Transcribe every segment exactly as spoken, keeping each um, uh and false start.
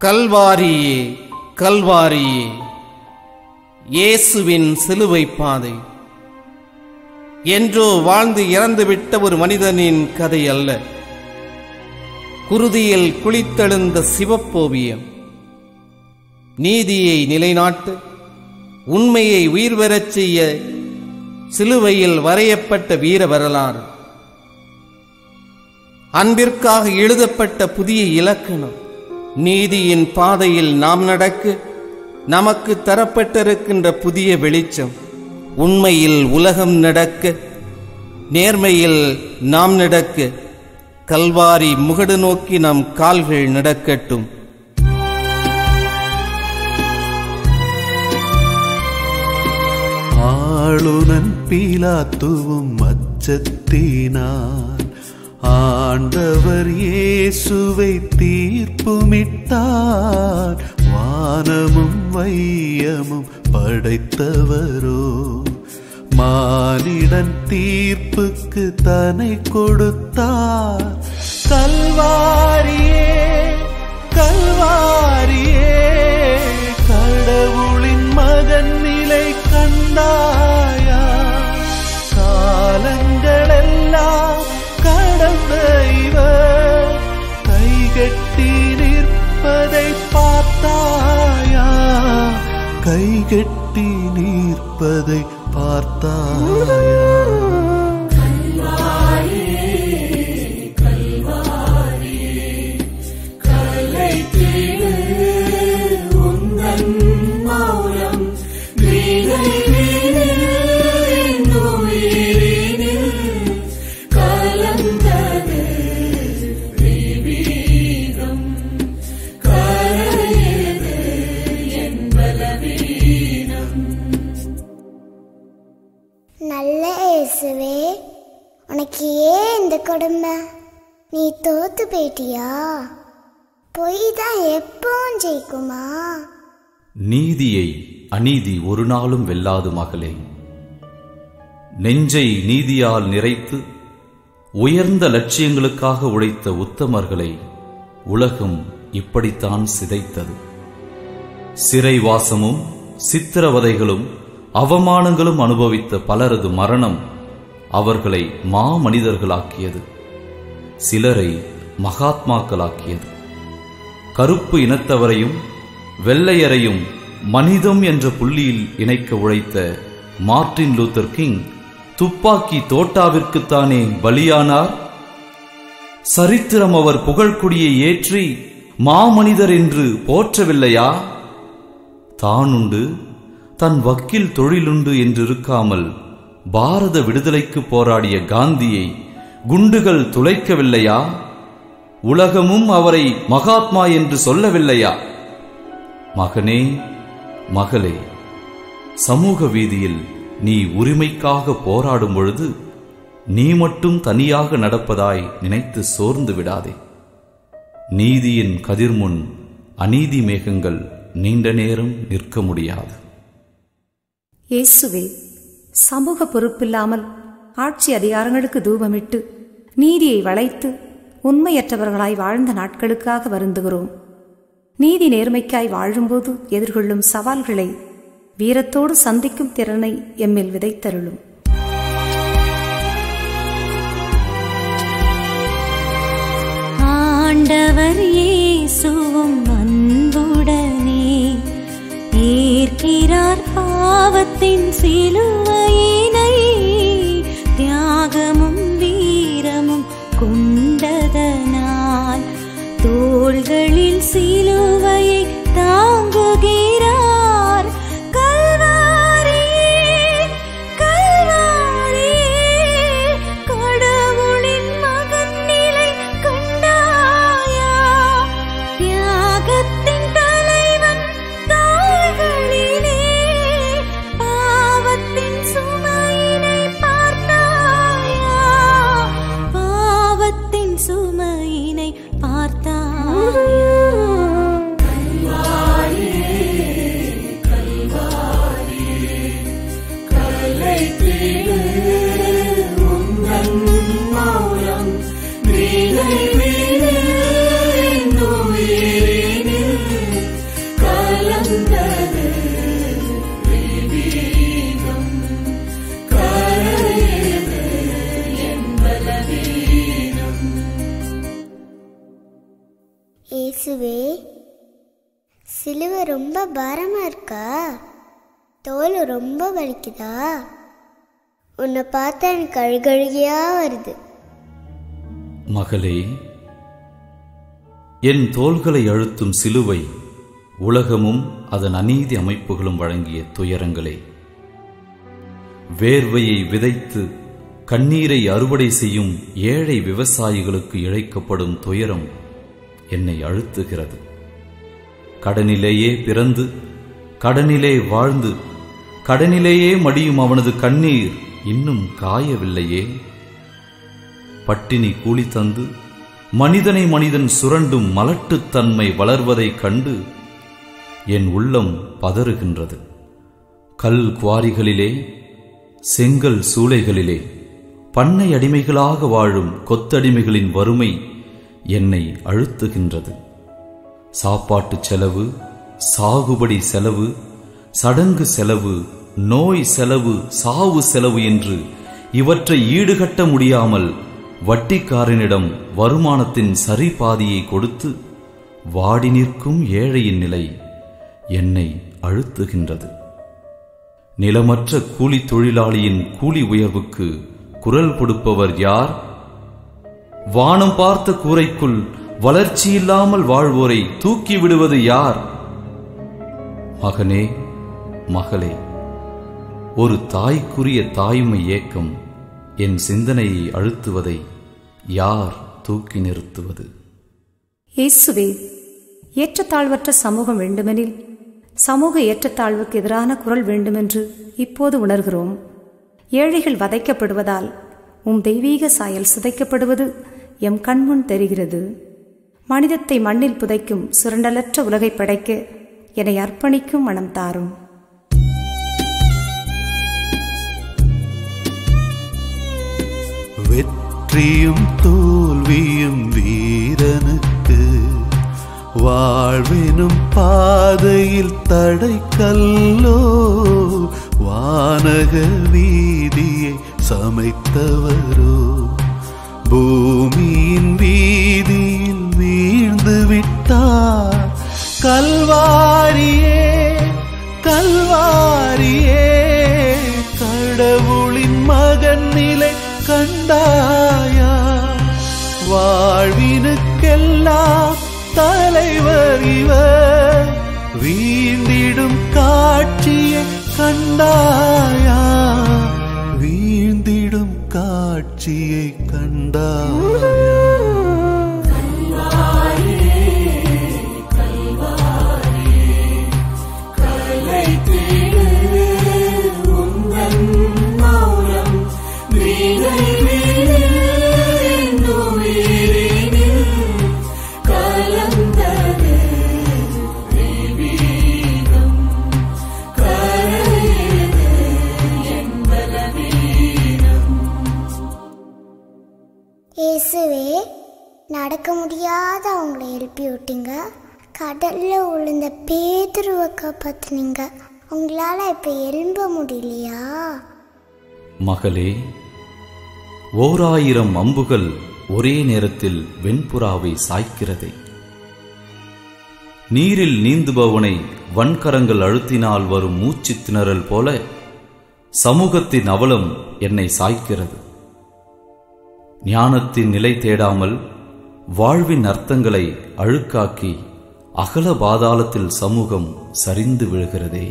கல்வாரியே கல்வாரியே, இயேசுவின் சிலுவை பாதை என்றோ வாழ்ந்து இறந்துவிட்ட ஒரு மனிதனின் கதை அல்ல. குருதியில் குளித்தெழுந்த சிவப்போவியம், நீதியை நிலைநாட்டு உண்மையை உயிர் பெறச் செய்ய சிலுவையில் வரையப்பட்ட வீர வரலாறு, அன்பிற்காக எழுதப்பட்ட புதிய இலக்கணம். நீதியின் பாதையில் நாம் நடக்க நமக்கு தரப்பட்டிருக்கின்ற புதிய வெளிச்சம். உண்மையில் உலகம் நடக்க, நேர்மையில் நாம் நடக்க, கல்வாரி முகடு நோக்கி நம் கால்கள் நடக்கட்டும். ஆளுநன் பீலாத்துவும் அச்சத்தினான் ஆண்டவர் இயேசுவை தீர்ப்புமிட்டார். வானமும் வையமும் படைத்தவரோ மானிடன் தீர்ப்புக்கு தன்னை கொடுத்தார். கல்வாரியே கல்வாரியே, கடவுளின் மகன் நிலை கண்டாயா? காலங்களெல்லாம் கடந்த இவர் கைகட்டி நிற்பதை பார்த்தாயா? கைகட்டி நிற்பதை பார்த்தாயா? நல்ல இயேசுவே, உனக்கு ஏன் இந்த கொடுமை? நீ தோத்து போயிட்டியா? பொய் தான் எப்பவும் ஜெயிக்குமா? நீதியை அநீதி ஒரு நாளும் வெல்லாது மகளே. நெஞ்சை நீதியால் நிறைத்து உயர்ந்த லட்சியங்களுக்காக உழைத்த உத்தமர்களை உலகம் இப்படித்தான் சிதைத்தது. சிறைவாசமும் சித்திரவதைகளும் அவமானங்களும் அனுபவித்த பலரது மரணம் அவர்களை மா மனிதர்களாக்கியது, சிலரை மகாத்மாக்களாக்கியது. கருப்பு இனத்தவரையும் வெள்ளையரையும் மனிதம் என்ற புள்ளியில் இணைக்க உழைத்த மார்ட்டின் லூத்தர் கிங் துப்பாக்கி தோட்டாவிற்குத்தானே பலியானார். சரித்திரம் அவர் புகழ்கொடியை ஏற்றி மாமனிதர் என்று போற்றவில்லையா? தானுண்டு தன் வக்கீல் தொழிலுண்டு என்றிருக்காமல் பாரத விடுதலைக்கு போராடிய காந்தியை குண்டுகள் துளைக்கவில்லையா? உலகமும் அவரை மகாத்மா என்று சொல்லவில்லையா? மகனே மகளே, சமூக வீதியில் நீ உரிமைக்காக போராடும் பொழுது நீ மட்டும் தனியாக நடப்பதாய் நினைத்து சோர்ந்து விடாதே. நீதியின் கதிர்முன் அநீதி மேகங்கள் நீண்ட நேரம் நிற்க முடியாது. இயேசுவே, சமூக பொறுப்பில்லாமல் ஆட்சி அதிகாரங்களுக்கு தூபமிட்டு நீதியை வளைத்து உண்மையற்றவர்களாய் வாழ்ந்த நாட்களுக்காக வருந்துகிறோம். நீதி நேர்மைக்காய் வாழும்போது எதிர்கொள்ளும் சவால்களை வீரத்தோடு சந்திக்கும் திறனை எம்மில் விதைத்தருளும். ஆண்டவர் இயேசுவும் அன்புடனே ஏற்கிறார் பாவத்தின் சிலுவையினை. தியாகமும் வீரமும் கொண்டதனால் தோள்களில் சிலுவையை தாங்குகிறார். கல்வாரியே கல்வாரியே, கடவுளின் மகன் நிலை கண்டாயா? தியாகத்தின் தலைவன் தாள்களிலே பாவத்தின் சிலுவை ரொம்ப பாரமா இருக்கா? தோல் ரொம்ப வலிக்குதா? உன்னை பார்த்தா எனக்கு அழுகழுகியா வருது. மகளே, என் தோள்களை அழுத்தும் சிலுவை உலகமும் அதன் அநீதி அமைப்புகளும் வழங்கிய துயரங்களே. வேர்வையை விதைத்து கண்ணீரை அறுவடை செய்யும் ஏழை விவசாயிகளுக்கு இழைக்கப்படும் துயரம் என்னை அழுத்துகிறது. கடனிலேயே பிறந்து கடனிலே வாழ்ந்து கடனிலேயே மடியும் அவனது கண்ணீர் இன்னும் காயவில்லையே. பட்டினி கூலி தந்து மனிதனை மனிதன் சுரண்டும் மலட்டுத்தன்மை வளர்வதைக் கண்டு என் உள்ளம் பதறுகின்றது. கல் குவாரிகளிலே, செங்கல் சூளைகளிலே பண்ணை அடிமைகளாக வாழும் கொத்தடிமைகளின் வறுமை என்னை அழுத்துகின்றது. சாப்பாட்டு செலவு, சாகுபடி செலவு, சடங்கு செலவு, நோய் செலவு, சாவு செலவு என்று இவற்றை ஈடுகட்ட முடியாமல் வட்டிக்காரனிடம் வருமானத்தின் சரி பாதியை கொடுத்து வாடி நிற்கும் ஏழையின் நிலை என்னை அழுத்துகின்றது. நிலமற்ற கூலி தொழிலாளியின் கூலி உயர்வுக்கு குரல் கொடுப்பவர் யார்? வானம் பார்த்த கூரைக்குள் வளர்ச்சியில்லாமல் வாழ்வோரை தூக்கி விடுவது யார்? மகனே, மகளே, ஒரு தாய்க்குரிய தாய்மை ஏக்கம் என் சிந்தனையை அழுத்துவதை யார் தூக்கி நிறுத்துவது? இயேசுவே, ஏற்றத்தாழ்வற்ற சமூகம் வேண்டுமெனில் சமூக ஏற்றத்தாழ்வுக்கு எதிரான குரல் வேண்டுமென்று இப்போது உணர்கிறோம். ஏழைகள் வதைக்கப்படுவதால் உம் தெய்வீக சாயல் சிதைக்கப்படுவது எம் கண்முன் தெரிகிறது. மனிதத்தை மண்ணில் புதைக்கும் சுரண்டலற்ற உலகை படைக்க என்னை அர்ப்பணிக்கும் மனம் தாரும். வெற்றியும் தோல்வியும் வீரனுக்கு, வாழ்வெனும் பாதையில் தடைக்கல்லோ. வானக வீதியை சமைத்தவரோ பூமியின் வீதியில் வீழ்ந்து விட்டார். கல்வாரியே, கல்வாரியே, கடவுளின் மகன் நிலை கண்டாயா? வாழ்வினுக்கெல்லாம் தலைவர் இவர், வீழ்ந்திடும் காட்சியை கண்டாயா? வீழ்ந்திடும் காட்சியை கண்டாயா? இயேசுவே, நடக்க முடியாத அவங்களை எழுப்பி விட்டீங்க. கடல்ல உளுந்த பேதுருவை காப்பாத்துனீங்க. உங்களால இப்ப எழும்ப முடியலையா? மகளே, ஓராயிரம் அம்புகள் ஒரே நேரத்தில் வெண்புறாவை சாய்க்கிறதே. நீரில் நீந்துபவனை வன்கரங்கள் அழுத்தினால் வரும் மூச்சு திணறல் போல சமூகத்தின் அவலம் என்னை சாய்க்கிறது. ஞானத்தின் நிலை தேடாமல் வாழ்வின் அர்த்தங்களை அழுக்காக்கி அகல பாதாளத்தில் சமூகம் சரிந்து விழுகிறதே.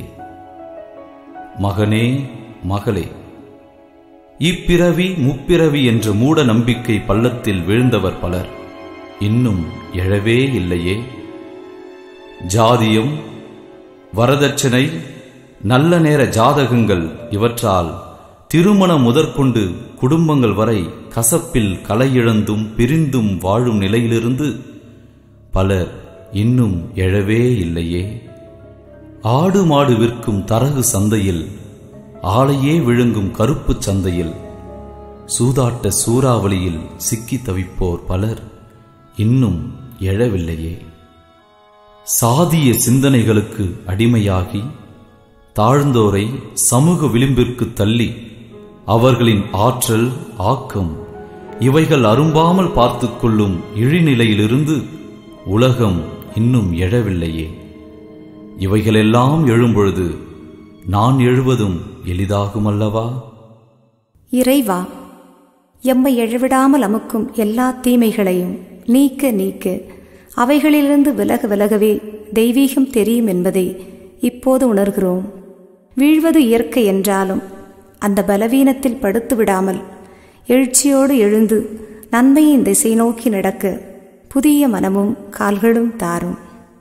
மகனே, மகளே, இப்பிறவி முப்பிறவி என்ற மூட நம்பிக்கை பள்ளத்தில் விழுந்தவர் பலர் இன்னும் எழவே இல்லையே. ஜாதியம், வரதட்சணை, நல்ல நேர ஜாதகங்கள் இவற்றால் திருமணம் முதற்கொண்டு குடும்பங்கள் வரை கசப்பில் கலையிழந்தும் பிரிந்தும் வாழும் நிலையிலிருந்து பலர் இன்னும் எழவே இல்லையே. ஆடு மாடு விற்கும் தரகு சந்தையில், ஆளையே விழுங்கும் கருப்பு சந்தையில், சூதாட்ட சூறாவளியில் சிக்கி தவிப்போர் பலர் இன்னும் எழவில்லையே. சாதிய சிந்தனைகளுக்கு அடிமையாகி தாழ்ந்தோரை சமூக விளிம்பிற்கு தள்ளி அவர்களின் ஆற்றல், ஆக்கம் இவைகள் அரும்பாமல் பார்த்துக் கொள்ளும் இழிநிலையிலிருந்து உலகம் இன்னும் எழவில்லையே. இவைகளெல்லாம் எழும்பொழுது நான் எழுவதும் எளிதாகும் அல்லவா? இறைவா, எம்மை எழவிடாமல் அமுக்கும் எல்லா தீமைகளையும் நீக்க நீக்க அவைகளிலிருந்து விலக விலகவே தெய்வீகம் தெரியும் என்பதை இப்போது உணர்கிறோம். வீழ்வது இயற்கை என்றாலும் அந்த பலவீனத்தில் படுத்து விடாமல் எழுச்சியோடு எழுந்து நன்மையின் திசை நோக்கி நடக்க புதிய மனமும் கால்களும் தாரும்.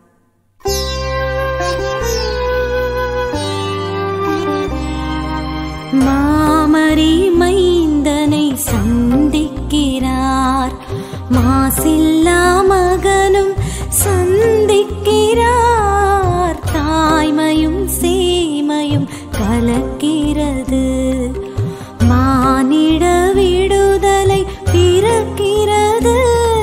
மாமரி மைந்தனை சந்திக்கிறார், மாசில்லா மகனும் சந்திக்கிறார். தாய்மையும் சேமையும் கலக்கிறது, மானிட விடுதலை பிறக்கிறது.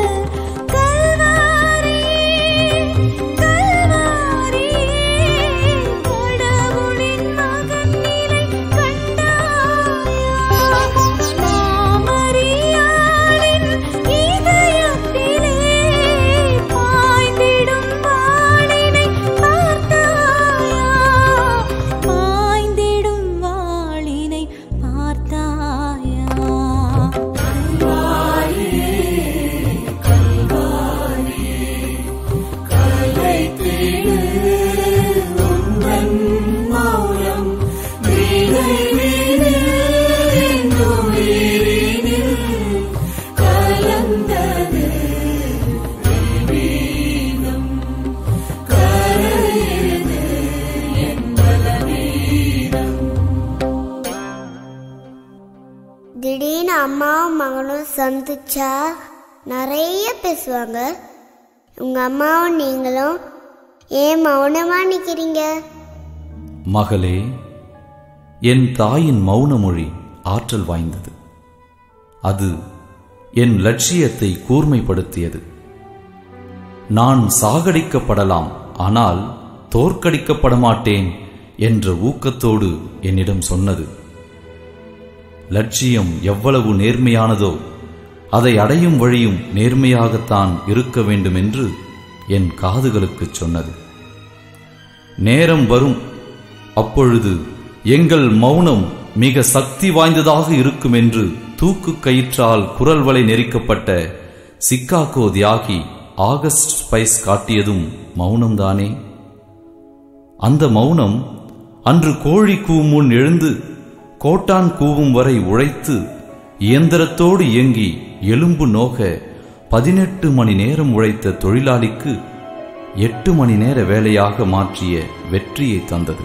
திடீர்னு அம்மாவும் மகனும் சந்திச்சா நிறைய பேசுவாங்க. உங்க அம்மாவும் நீங்களும் ஏன் மௌனமா நிக்கிறீங்க? மகளே, என் தாயின் மௌன மொழி ஆற்றல் வாய்ந்தது. அது என் லட்சியத்தை கூர்மைப்படுத்தியது. நான் சாகடிக்கப்படலாம், ஆனால் தோற்கடிக்கப்பட மாட்டேன் என்ற ஊக்கத்தோடு என்னிடம் சொன்னது. லட்சியம் எவ்வளவு நேர்மையானதோ அதை அடையும் வழியும் நேர்மையாகத்தான் இருக்க வேண்டும் என்று என் காதுகளுக்கு சொன்னது. நேரம் வரும், அப்பொழுது எங்கள் மௌனம் மிக சக்தி வாய்ந்ததாக இருக்கும் என்று தூக்கு கயிற்றால் குரல் வலை நெரிக்கப்பட்ட சிக்காகோ தியாகி ஆகஸ்ட் ஸ்பைஸ் காட்டியதும் மௌனம்தானே? அந்த மௌனம் அன்று கோழி கூவும் முன் எழுந்து கோட்டான் கூவும் வரை உழைத்து இயந்திரத்தோடு இயங்கி எலும்பு நோக பதினெட்டு மணி நேரம் உழைத்த தொழிலாளிக்கு எட்டு மணி நேர வேலையாக மாற்றிய வெற்றியை தந்தது.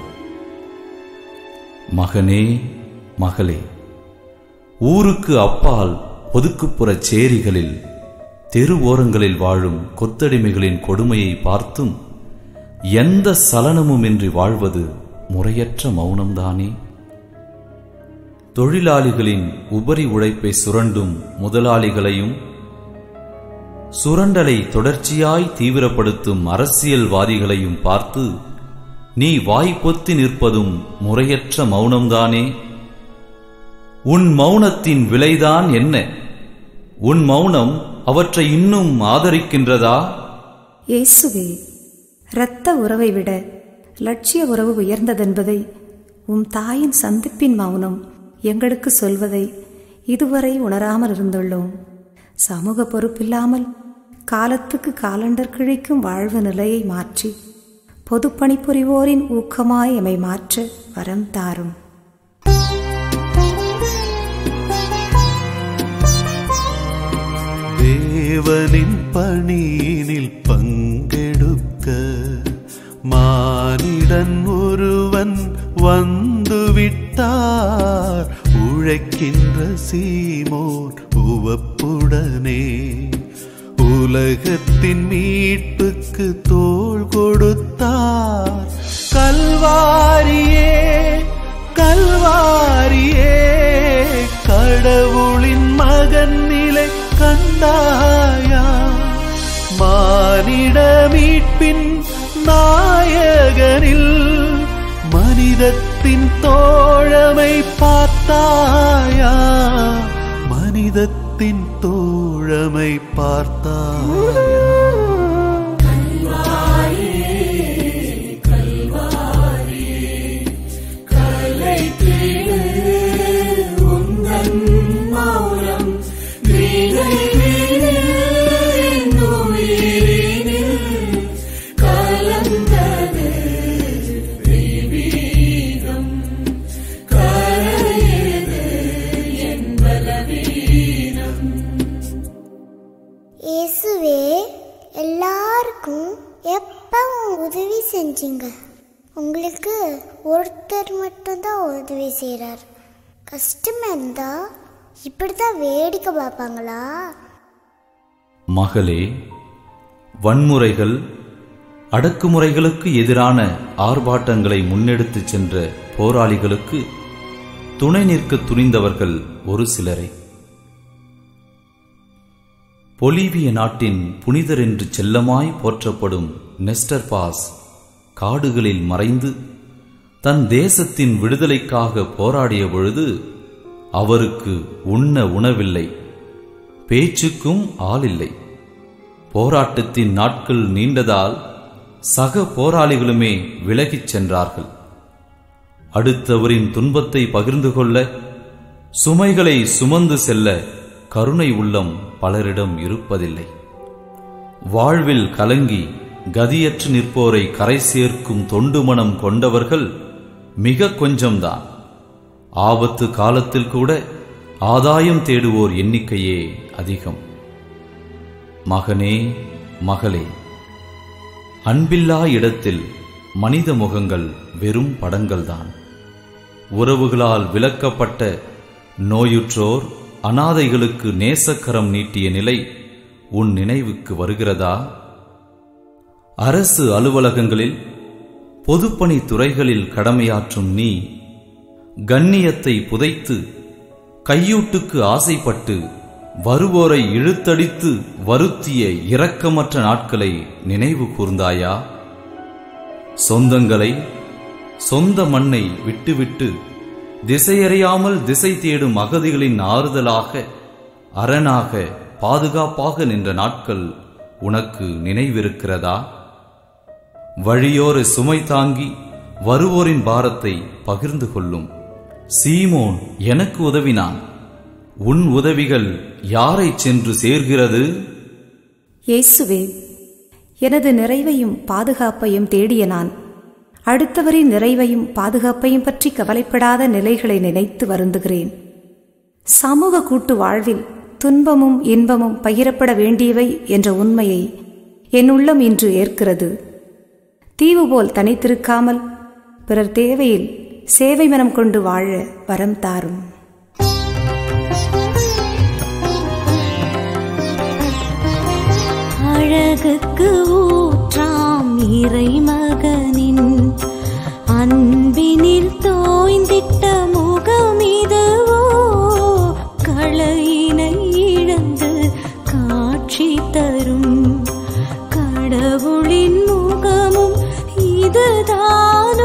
மகனே, மகளே, ஊருக்கு அப்பால் ஒதுக்குப்புற சேரிகளில் தெரு ஓரங்களில் வாழும் கொத்தடிமைகளின் கொடுமையை பார்த்தும் எந்த சலனமுமின்றி வாழ்வது முறையற்ற மௌனம்தானே? தொழிலாளிகளின் உபரி உழைப்பை சுரண்டும் முதலாளிகளையும் சுரண்டலை தொடர்ச்சியாய் தீவிரப்படுத்தும் அரசியல்வாதிகளையும் பார்த்து நீ வாய் பொத்தி நிற்பதும் முறையற்ற மௌனம்தானே? உன் மௌனத்தின் விலைதான் என்ன? உன் மௌனம் அவற்றை இன்னும் ஆதரிக்கின்றதா? இயேசுவே, இரத்த உறவை விட லட்சிய உறவு உயர்ந்ததென்பதை உம் தாயின் சந்திப்பின் மௌனம் எங்களுக்கு சொல்வதை இதுவரை உணராமல் இருந்துள்ளோம். சமூக பொறுப்பில்லாமல் காலத்துக்கு காலண்டர் கிழிக்கும் வாழ்வு நிலையை மாற்றி பொதுப்பணி புரிவோரின் ஊக்கமாய் எமை மாற்ற வரம் தாரும். தேவனின் பணியினில் பங்கெடுக்க மானிடன் ஒருவன் வந்துவிட்டார். உழைக்கின்ற சீமோன் உவப்புடனே உலகத்தின் மீட்புக்கு தோள் கொடுத்தார். கல்வாரியே, கல்வாரியே, கடவுளின் மகன் நிலை கண்டாயா? மானிட மீட்பின் நாயகனில் மனிதத்தின் தோழமை பார்த்தாயா? மனிதத்தின் தோழமை பார்த்தாயா? கல்வாரியே, கல்வாரியே. உதவி செஞ்சீங்க. உங்களுக்கு ஒருத்தர் மட்டும்தான் உதவி செய்கிறார். கஷ்டமா இருந்தா இப்படிதான் வேடிக்கை பார்ப்பாங்களா? மகளே, வன்முறைகள் அடக்குமுறைகளுக்கு எதிரான ஆர்ப்பாட்டங்களை முன்னெடுத்துச் சென்ற போராளிகளுக்கு துணை நிற்க துணிந்தவர்கள் ஒரு சிலரே. பொலிவிய நாட்டின் புனிதர் என்று செல்லமாய் போற்றப்படும் நெஸ்டர் பாஸ் காடுகளில் மறைந்து தன் தேசத்தின் விடுதலைக்காக போராடிய பொழுது அவருக்கு உண்ண உணவில்லை, பேச்சுக்கும் ஆளில்லை. போராட்டத்தின் நாட்கள் நீண்டதால் சக போராளிகளுமே விலகிச் சென்றார்கள். அடுத்தவரின் துன்பத்தை பகிர்ந்து கொள்ள, சுமைகளை சுமந்து செல்ல கருணை உள்ளம் பலரிடம் இருப்பதில்லை. வாழ்வில் கலங்கி கதியற்று நிற்போரை கரை சேர்க்கும் தொண்டு மனம் கொண்டவர்கள் மிக கொஞ்சம்தான். ஆபத்து காலத்தில் கூட ஆதாயம் தேடுவோர் எண்ணிக்கையே அதிகம். மகனே, மகளே, அன்பில்லா இடத்தில் மனித முகங்கள் வெறும் படங்கள்தான். உறவுகளால் விலக்கப்பட்ட நோயுற்றோர் அனாதைகளுக்கு நேசக்கரம் நீட்டிய நிலை உன் நினைவுக்கு வருகிறதா? அரசு அலுவலகங்களில் பொதுப்பணி துறைகளில் கடமையாற்றும் நீ கண்ணியத்தை புதைத்து கையூட்டுக்கு ஆசைப்பட்டு வருவோரை இழுத்தடித்து வருத்திய இரக்கமற்ற நாட்களை நினைவு கூர்ந்தாயா? சொந்தங்களை, சொந்த மண்ணை விட்டுவிட்டு திசையறியாமல் திசை தேடும் அகதிகளின் ஆறுதலாக, அரணாக, பாதுகாப்பாக நின்ற நாட்கள் உனக்கு நினைவிருக்கிறதா? வழியோர சுமை தாங்கி வருவோரின் பாரத்தை பகிர்ந்து கொள்ளும் சீமோன் எனக்கு உதவினான். உன் உதவிகள் யாரை சென்று சேர்கிறது? இயேசுவே, எனது நிறைவையும் பாதுகாப்பையும் தேடிய நான் அடுத்தவரின் நிறைவையும் பாதுகாப்பையும் பற்றி கவலைப்படாத நிலைகளை நினைத்து வருந்துகிறேன். சமூக கூட்டு வாழ்வில் துன்பமும் இன்பமும் பகிரப்பட வேண்டியவை என்ற உண்மையை என் உள்ளம் இன்று ஏற்கிறது. தீவு போல் தனித்திருக்காமல் பிறர் தேவையில் சேவை மனம் கொண்டு வாழ வரம் தாரும். அழகுக்கு ஊற்றாம் இறைமகனின் அன்பினில் தோய்ந்திட்ட முகமிதுவோ, களையினை இழந்து காட்சி தரும் கடவுளின் முகமும் இதுதானோ?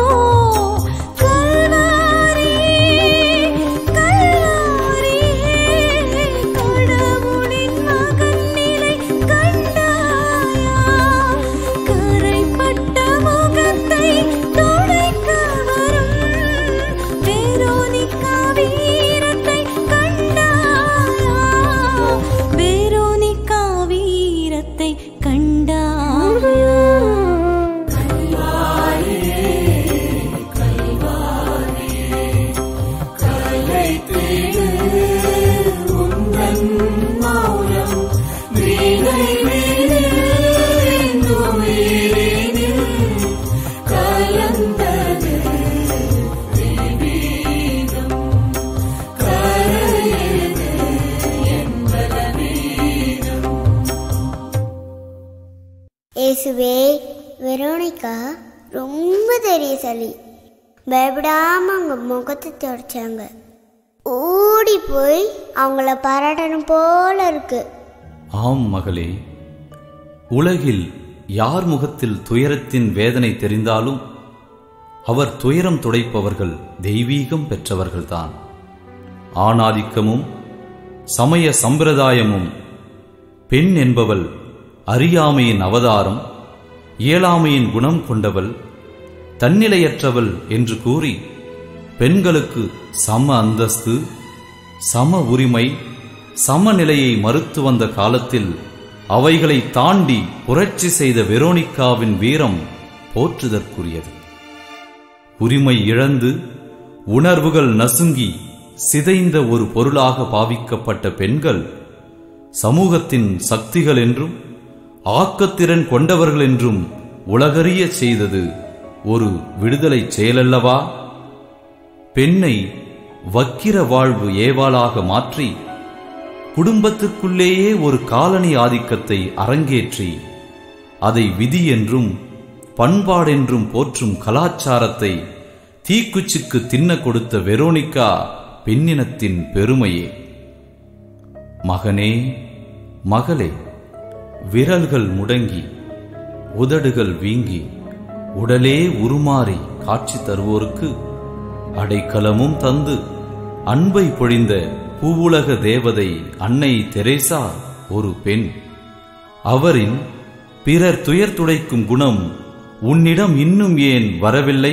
இயேசுவே, வெரோனிகா ரொம்ப தைரியசாலி. பயப்படாம அவங்க முகத்தை தொடச்சாங்க. ஓடி போய் அவங்கள பாராட்டணும் போல இருக்கு. ஆம் மகளே, உலகில் யார் முகத்தில் துயரத்தின் வேதனை தெரிந்தாலும் அவர் துயரம் துடைப்பவர்கள் தெய்வீகம் பெற்றவர்கள்தான். ஆணாதிக்கமும் சமய சம்பிரதாயமும் பெண் என்பவள் அறியாமையின் அவதாரம், இயலாமையின் குணம் கொண்டவள், தன்னிலையற்றவள் என்று கூறி பெண்களுக்கு சம அந்தஸ்து, சம உரிமை, சமநிலையை மறுத்து வந்த காலத்தில் அவைகளை தாண்டி புரட்சி செய்த வெரோனிக்காவின் வீரம் போற்றுதற்குரியது. உரிமை இழந்து உணர்வுகள் நசுங்கி சிதைந்த ஒரு பொருளாக பாவிக்கப்பட்ட பெண்கள் சமூகத்தின் சக்திகள் என்றும் ஆக்கத்திறன் கொண்டவர்கள் என்றும் உலகறிய செய்தது ஒரு விடுதலை செயலல்லவா? பெண்ணை வக்கிர வாழ்வு ஏவாளாக மாற்றி குடும்பத்திற்குள்ளேயே ஒரு காலனி ஆதிக்கத்தை அரங்கேற்றி அதை விதி என்றும் பண்பாடென்றும் போற்றும் கலாச்சாரத்தை தீக்குச்சிக்கு தின்ன கொடுத்த வெரோனிகா பெண்ணினத்தின் பெருமையே. மகனே, மகளே, விரல்கள் முடங்கி உதடுகள் வீங்கி உடலே உருமாறி காட்சி தருவோருக்கு அடைக்கலமும் தந்து அன்பை பொழிந்த பூவுலக தேவதை அன்னை தெரேசா ஒரு பெண். அவரின் பிறர் துயர் துடைக்கும் குணம் உன்னிடம் இன்னும் ஏன் வரவில்லை?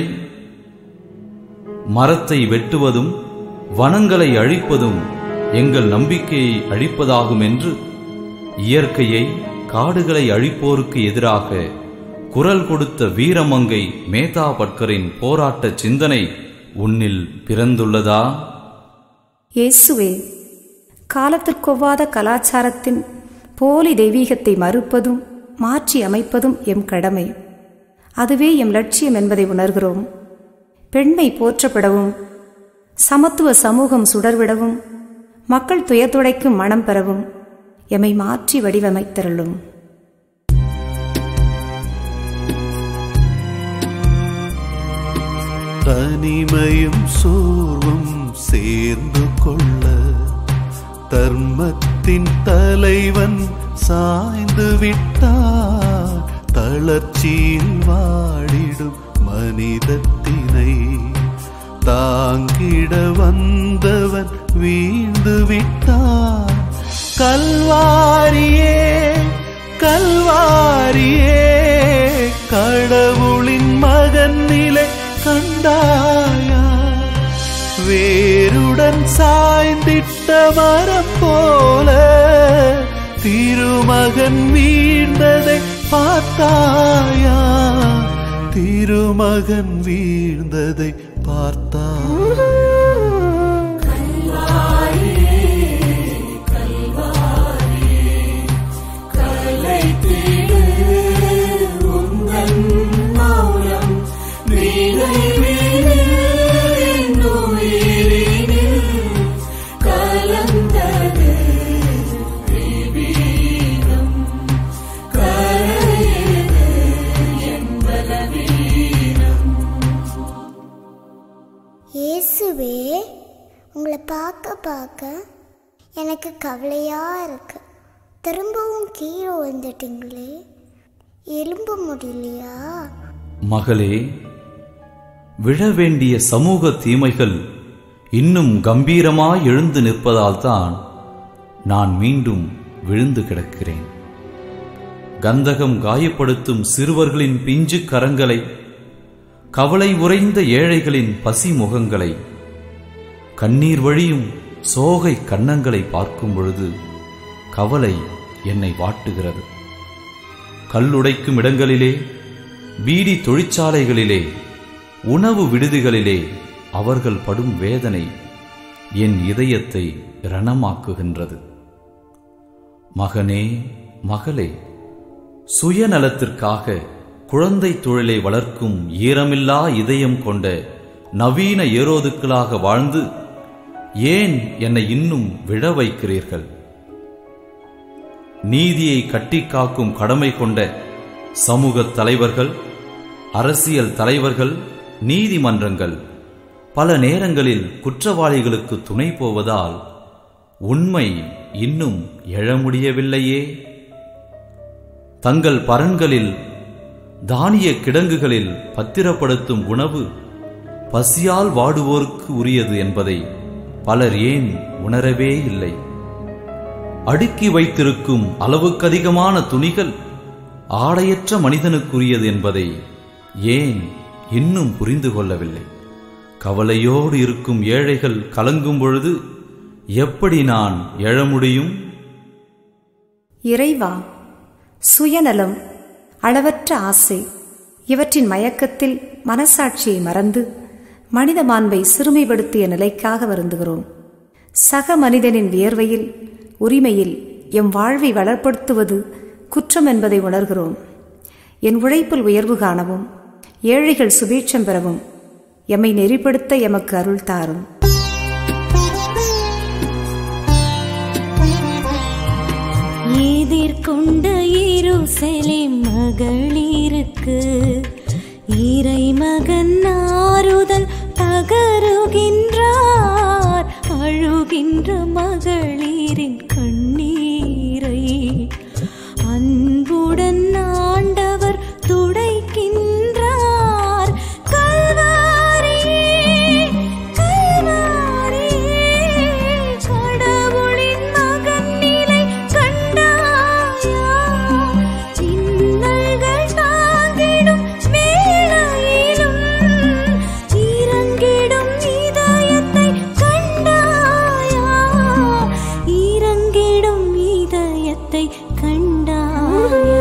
மரத்தை வெட்டுவதும் வனங்களை அழிப்பதும் எங்கள் நம்பிக்கையை அழிப்பதாகும் என்று இயற்கையை, காடுகளை அழிப்போருக்கு எதிராக குரல் கொடுத்த வீரமங்கை மேதா பட்கரின் போராட்ட சிந்தனை உன்னில் பிறந்துள்ளதா? இயேசுவே, காலத்திற்கொவ்வாத கலாச்சாரத்தின் போலி தெய்வீகத்தை மறுப்பதும் மாற்றி அமைப்பதும் எம் கடமை. அதுவே எம் லட்சியம் என்பதை உணர்கிறோம். பெண்மை போற்றப்படவும், சமத்துவ சமூகம் சுடர்விடவும், மக்கள் துயர்துடைக்கும் மனம் பெறவும் எம்மை மாற்றி வடிவமைத்தருளும். தனிமையும் சோர்வும் சேர்ந்து கொள்ள தர்மத்தின் தலைவன் சாய்ந்து விட்டார். தளர்ச்சியில் வாடிடும் மனிதத்தினை தாங்கிட வந்தவன் வீழ்ந்து விட்டார். கல்வாரியே, கல்வாரியே, கடவுளின் மகன் நிலை கண்டாயா? வேருடன் சாய்ந்திட்ட மரம் போல திருமகன் வீழ்ந்ததை பார்த்தாயா? திருமகன் வீழ்ந்ததை பார்த்தாயா? இயேசுவே, உங்களை பார்க்க பார்க்க எனக்கு கவலையா இருக்கு. திரும்பவும் கீழே வந்துட்டீங்களே, எலும்ப முடியலையா? மகளே, விழ வேண்டிய சமூக தீமைகள் இன்னும் கம்பீரமாய் எழுந்து நிற்பதால் தான் நான் மீண்டும் விழுந்து கிடக்கிறேன். கந்தகம் காயப்படுத்தும் சிறுவர்களின் பிஞ்சு கரங்களை, கவலை உறைந்த ஏழைகளின் பசி முகங்களை, கண்ணீர் வழியும் சோகை கன்னங்களை பார்க்கும் பொழுது கவலை என்னை வாட்டுகிறது. கல்லுடைக்கும் இடங்களிலே, பீடி தொழிற்சாலைகளிலே, உணவு விடுதிகளிலே அவர்கள் படும் வேதனை என் இதயத்தை ரணமாக்குகின்றது. மகனே, மகளே, சுயநலத்திற்காக குழந்தை தொழிலை வளர்க்கும் ஈரமில்லா இதயம் கொண்ட நவீன ஏரோதுக்களாக வாழ்ந்து ஏன் என்னை இன்னும் விழ வைக்கிறீர்கள்? நீதியை கட்டி காக்கும் கடமை கொண்ட சமூக தலைவர்கள், அரசியல் தலைவர்கள், நீதிமன்றங்கள் பல நேரங்களில் குற்றவாளிகளுக்கு துணை போவதால் உண்மை இன்னும் எழ முடியவில்லையே. தங்கள் பரன்களில், தானிய கிடங்குகளில் பத்திரப்படுத்தும் உணவு பசியால் வாடுவோருக்கு உரியது என்பதை பலர் ஏன் உணரவே இல்லை? அடுக்கி வைத்திருக்கும் அளவுக்கதிகமான துணிகள் ஆடையற்ற மனிதனுக்குரியது என்பதை ஏன் இன்னும் புரிந்து கொள்ளவில்லை? கவலையோடு இருக்கும் ஏழைகள் கலங்கும் பொழுது எப்படி நான் எழ முடியும்? இறைவா, சுயநலம், அளவற்ற ஆசை இவற்றின் மயக்கத்தில் மனசாட்சியை மறந்து மனித மாண்பை சிறுமைப்படுத்திய நிலைக்காக வருந்துகிறோம். சக மனிதனின் வியர்வையில், உரிமையில் எம் வாழ்வை வளப்படுத்துவது குற்றம் என்பதை உணர்கிறோம். என் உழைப்பில் உயர்வு காணவும் ஏழைகள் சுபீட்சம் பெறவும் எம்மை நெறிப்படுத்த எமக்கு அருள் தாரும். எதிர்கொண்ட எருசலேம் மகளிருக்கு இறை மகன் ஆறுதல் பகருகின்றார். அழுகின்ற மகளிரின் கண்ணீரை அன்புடன் ஆண்டவர் துடைக்கின்றார். கல்வாரியே கல்வாரியே கடவுளின் மகன் நிலை கண்டாயா? இன்னல்கள் தாங்கிடும் வேளையிலும் இறங்கிடும் இதயத்தை கண்டாயா? இறங்கிடும் இதயத்தை கண்டாயா?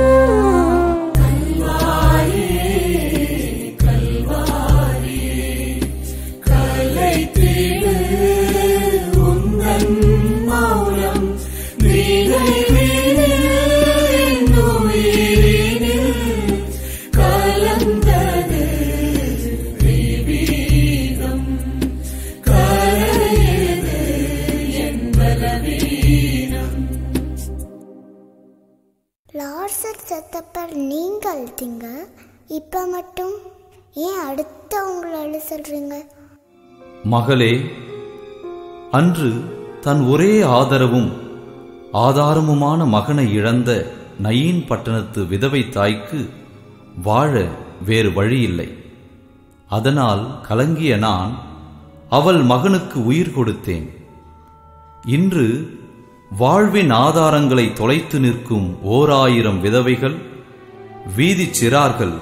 லாசர் செத்தப்பர் நீங்க அழுத்தீங்க, இப்ப மட்டும் ஏன் அடுத்தவங்களை அழு சொல்றீங்க? மகளே, அன்று தன் ஒரே ஆதரவும் ஆதாரமுமான மகனை இழந்த நயீன் பட்டணத்து விதவை தாய்க்கு வாழ வேறு வழியில்லை. அதனால் கலங்கிய நான் அவள் மகனுக்கு உயிர் கொடுத்தேன். இன்று வாழ்வின் ஆதாரங்களை தொலைத்து நிற்கும் ஓர் ஆயிரம் விதவைகள், வீதிச் சிறார்கள்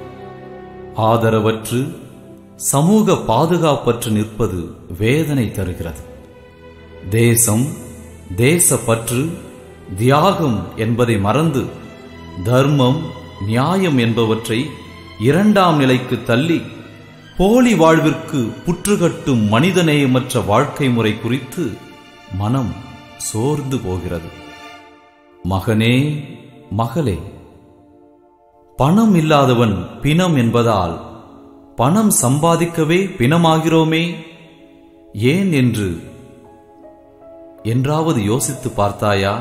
ஆதரவற்று சமூக பாதுகாப்பற்று நிற்பது வேதனை தருகிறது. தேசம், தேசப்பற்று, தியாகம் என்பதை மறந்து தர்மம், நியாயம் என்பவற்றை இரண்டாம் நிலைக்கு தள்ளி போலி வாழ்விற்கு புற்றுகட்டும் மனிதநேயமற்ற வாழ்க்கை முறை குறித்து மனம் சோர்ந்து போகிறது. மகனே, மகளே, பணம் இல்லாதவன் பிணம் என்பதால் பணம் சம்பாதிக்கவே பிணமாகிறோமே ஏன் என்று என்றாவது யோசித்து பார்த்தாயா?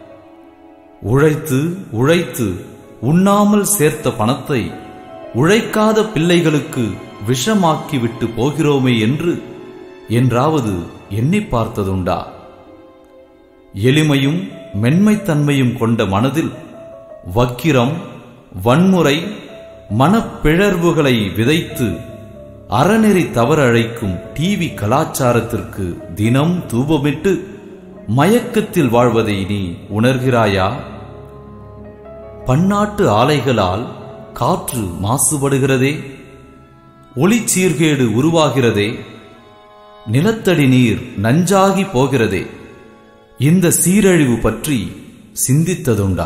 உழைத்து உழைத்து உண்ணாமல் சேர்த்த பணத்தை உழைக்காத பிள்ளைகளுக்கு விஷமாக்கிவிட்டு போகிறோமே என்று என்றாவது எண்ணி பார்த்ததுண்டா? எளிமையும் மென்மைத்தன்மையும் கொண்ட மனதில் வக்கிரம், வன்முறை, மனப்பிழர்வுகளை விதைத்து அறநெறி தவற அழைக்கும் டிவி கலாச்சாரத்திற்கு தினம் தூபமிட்டு மயக்கத்தில் வாழ்வதை நீ உணர்கிறாயா? பன்னாட்டு ஆலைகளால் காற்று மாசுபடுகிறதே, ஒளி சீர்கேடு உருவாகிறதே, நிலத்தடி நீர் நஞ்சாகி போகிறதே. இந்த சீரழிவு பற்றி சிந்தித்ததுண்டா?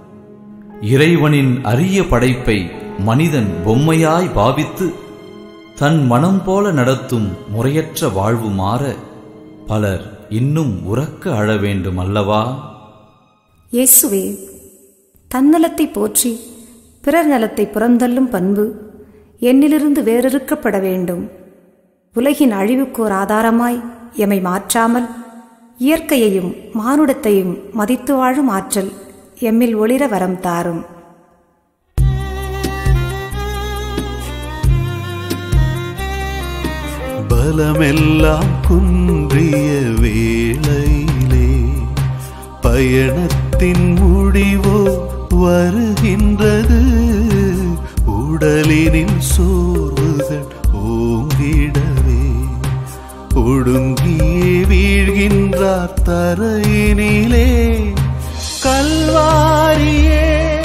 இறைவனின் அரிய படைப்பை மனிதன் பொம்மையாய் பாவித்து தன் மனம் போல நடத்தும் முறையற்ற வாழ்வு மாற பலர் இன்னும் உரக்க அழ வேண்டும் அல்லவா? இயேசுவே, தன்னலத்தை போற்றி பிறர் நலத்தை புறந்தள்ளும் பண்பு என்னிலிருந்து வேறறுக்கப்பட வேண்டும். உலகின் அழிவுக்கோர் ஆதாரமாய் எமை மாற்றாமல் இயற்கையையும் மானுடத்தையும் மதித்து வாழும் ஆற்றல் எம்மில் ஒளிர வரம் தாரும். பலமெல்லாம் குன்றிய வேளையிலே பயணத்தின் முடிவோ வருகின்றது. உடலினின் சோர்வுகள் ஓங்கிடவே ஒடுங்கியே வீழ்கின்றார் தரையினிலே. கல்வாரியே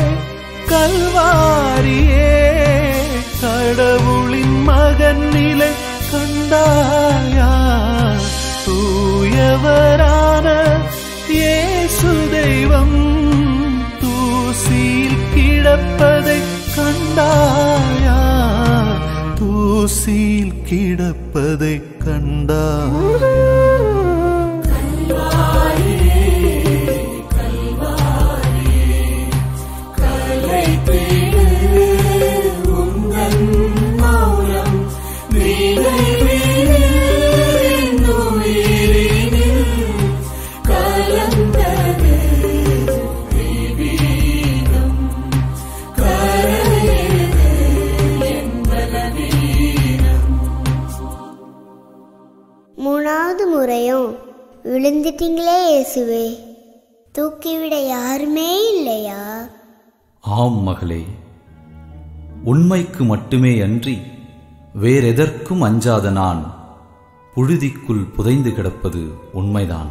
கல்வாரியே கடவுளின் மகன் நிலை கண்டாயா? தூயவரான இயேசு தெய்வம் தூசியில் கிடப்பதை கண்டாயா? தூசியில் கிடப்பதை கண்டாயா? கல்வாரியே கல்வாரியே கலை தேடு வந்துட்டீங்களே இயேசுவே, தூக்கிவிட யாருமே இல்லையா? ஆம் மகளே, உண்மைக்கு மட்டுமே அன்றி வேறெதற்கும் அஞ்சாத நான் புழுதிக்குள் புதைந்து கிடப்பது உண்மைதான்.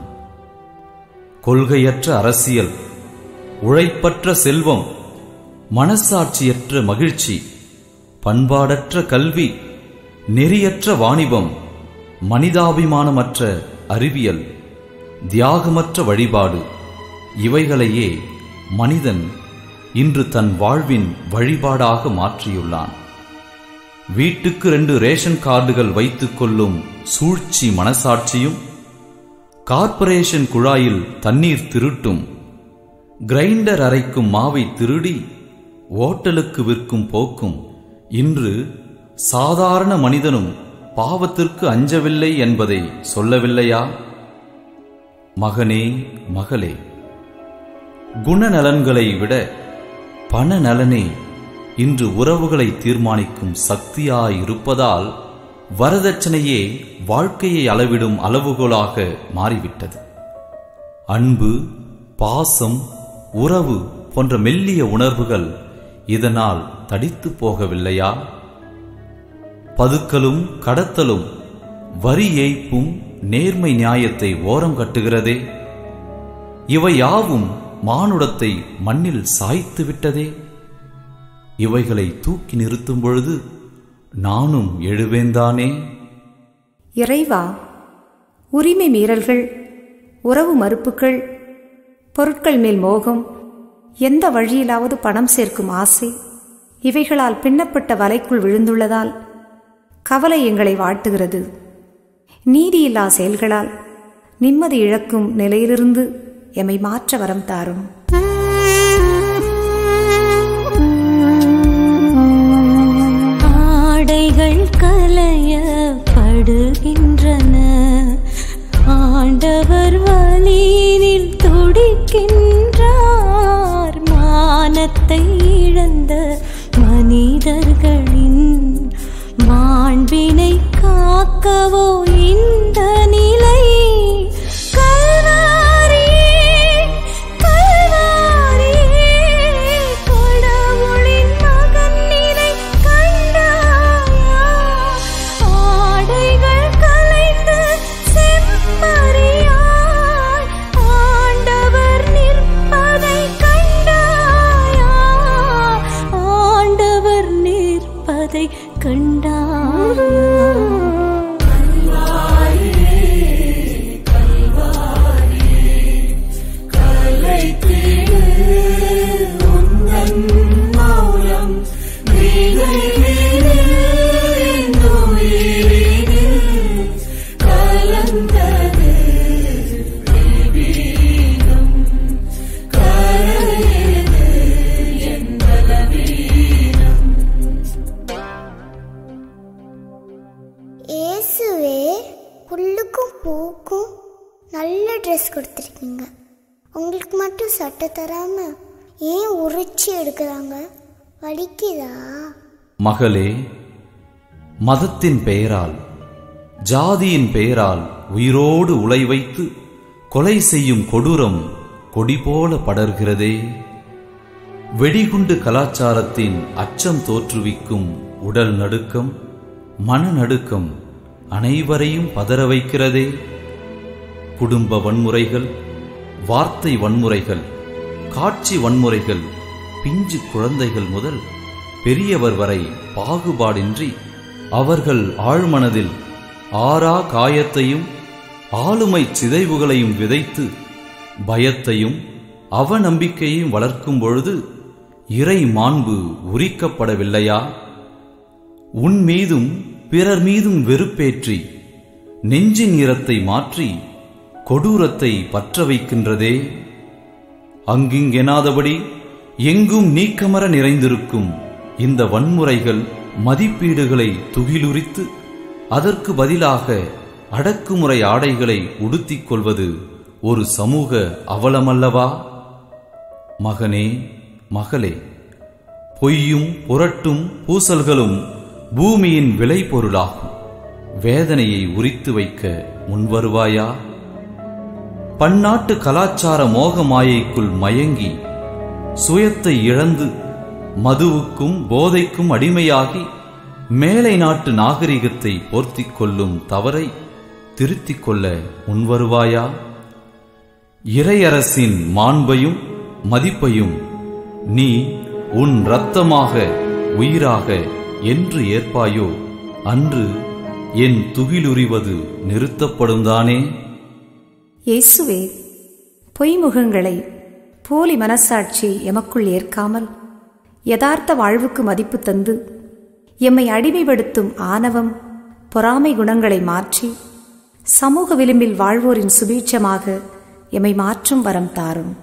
கொள்கையற்ற அரசியல், உழைப்பற்ற செல்வம், மனசாட்சியற்ற மகிழ்ச்சி, பண்பாடற்ற கல்வி, நெறியற்ற வாணிபம், மனிதாபிமானமற்ற அறிவியல், தியாகமற்ற வழிபாடு, இவைகளையே மனிதன் இன்று தன் வாழ்வின் வழிபாடாக மாற்றியுள்ளான். வீட்டுக்கு ரெண்டு ரேஷன் கார்டுகள் வைத்துக் கொள்ளும் சூழ்ச்சி மனசாட்சியும், கார்ப்பரேஷன் குழாயில் தண்ணீர் திருட்டும், கிரைண்டர் அரைக்கும் மாவை திருடி ஓட்டலுக்கு விற்கும் போக்கும் இன்று சாதாரண மனிதனும் பாவத்திற்கு அஞ்சவில்லை என்பதை சொல்லவில்லையா? மகனே, மகளே, குணநலன்களை விட பண நலனே இன்று உறவுகளை தீர்மானிக்கும் சக்தியாயிருப்பதால் வரதட்சணையே வாழ்க்கையை அளவிடும் அளவுகோலாக மாறிவிட்டது. அன்பு, பாசம், உறவு போன்ற மெல்லிய உணர்வுகள் இதனால் தடித்து போகவில்லையா? பதுக்கலும் கடத்தலும் வரி ஏய்ப்பும் நேர்மை நியாயத்தை ஓரம் கட்டுகிறதே. இவை யாவும் மானுடத்தை மண்ணில் சாய்த்து விட்டதே. இவைகளை தூக்கி நிறுத்தும் பொழுது நானும் எழுவேந்தானே. இறைவா, உரிமை மீறல்கள், உறவு மறுப்புகள், பொருட்கள் மேல் மோகம், எந்த வழியிலாவது பணம் சேர்க்கும் ஆசை, இவைகளால் பின்னப்பட்ட வலைக்குள் விழுந்துள்ளதால் கவலை எங்களை வாட்டுகிறது. நீதியில்லா செயல்களால் நிம்மதி இழக்கும் நிலையிலிருந்து எம்மை மாற்ற வரம் தாரும். ஆடைகள் களையப்படுகின்றன, ஆண்டவர் வலியினில் துடிக்கின்றார். மானத்தை இழந்த மனிதர்களின் மாண்பினை காக்கவோ இந்த நிலை. இயேசுவே, புல்லுக்கும் பூக்கும் நல்ல ட்ரெஸ் கொடுத்துருக்கீங்க. உங்களுக்கு மட்டும் சட்டை தராம ஏன் உரிச்சி எடுக்கிறாங்க? வலிக்குதா? மகளே, மதத்தின் பெயரால், ஜாதியின் பெயரால் உயிரோடு உலை வைத்து கொலை செய்யும் கொடூரம் கொடி போல படர்கிறதே. வெடிகுண்டு கலாச்சாரத்தின் அச்சம் தோற்றுவிக்கும் உடல் நடுக்கம், மனநடுக்கம் அனைவரையும் பதற வைக்கிறதே. குடும்ப வன்முறைகள், வார்த்தை வன்முறைகள், காட்சி வன்முறைகள், பிஞ்சு குழந்தைகள் முதல் பெரியவர் வரை பாகுபாடின்றி அவர்கள் ஆழ்மனதில் ஆறா காயத்தையும் ஆளுமை சிதைவுகளையும் விதைத்து பயத்தையும் அவநம்பிக்கையையும் வளர்க்கும் பொழுது இறை மாண்பு உரிக்கப்படவில்லையா? உன் மீதும் பிறர் மீதும் வெறுப்பேற்றி நெஞ்சின் ஈரத்தை மாற்றி கொடூரத்தை பற்ற வைக்கின்றதே. அங்கிங்கெனாதபடி எங்கும் நீக்கமர நிறைந்திருக்கும் இந்த வன்முறைகள் மதிப்பீடுகளை துகிலுரித்து அதற்கு பதிலாக அடக்குமுறை ஆடைகளை உடுத்திக் கொள்வது ஒரு சமூக அவலமல்லவா? மகனே, மகளே, பொய்யும் புரட்டும் பூசல்களும் பூமியின் விளைபொருளாகும். வேதனையை உரித்து வைக்க முன்வருவாயா? பன்னாட்டு கலாச்சார மோக மாயைக்குள் மயங்கி சுயத்தை இழந்து மதுவுக்கும் போதைக்கும் அடிமையாகி மேலை நாட்டு நாகரிகத்தை போர்த்திக் கொள்ளும் தவறை திருத்திக் கொள்ள முன்வருவாயா? இறையரசின் மாண்பையும் மதிப்பையும் நீ உன் இரத்தமாக உயிராக என்று ஏற்பாயோ அன்று என் துகிலுரிவது நிறுத்தப்படும் தானே? இயேசுவே, பொய்முகங்களை போலி மனசாட்சியை எமக்குள் ஏற்காமல் யதார்த்த வாழ்வுக்கு மதிப்பு தந்து எம்மை அடிமைப்படுத்தும் ஆணவம் பொறாமை குணங்களை மாற்றி சமூக விளிம்பில் வாழ்வோரின் சுபீட்சமாக எம்மை மாற்றும் வரம் தாரும்.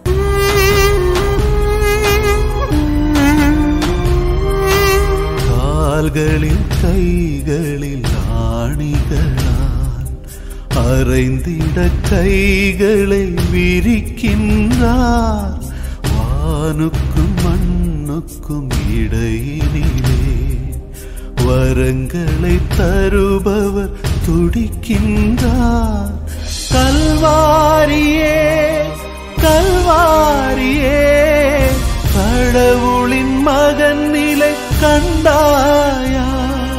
கால்களில் கைகளில் ஆணிகளால் அறைந்திட கைகளை விரிக்கின்றார். வானுக்கும் மண்ணுக்கும் இடையினிலே வரங்களை தருபவர் துடிக்கின்றார். கல்வாரியே கல்வாரியே, கடவுளின் மகன் நிலை கண்டாயா?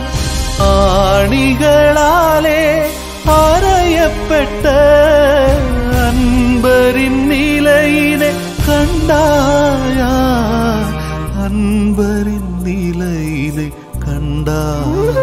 ஆணிகளாலே அறையப்பட்ட அன்பரின் நிலையினை கண்டாயா? அன்பரின் நிலையினை கண்டாயா?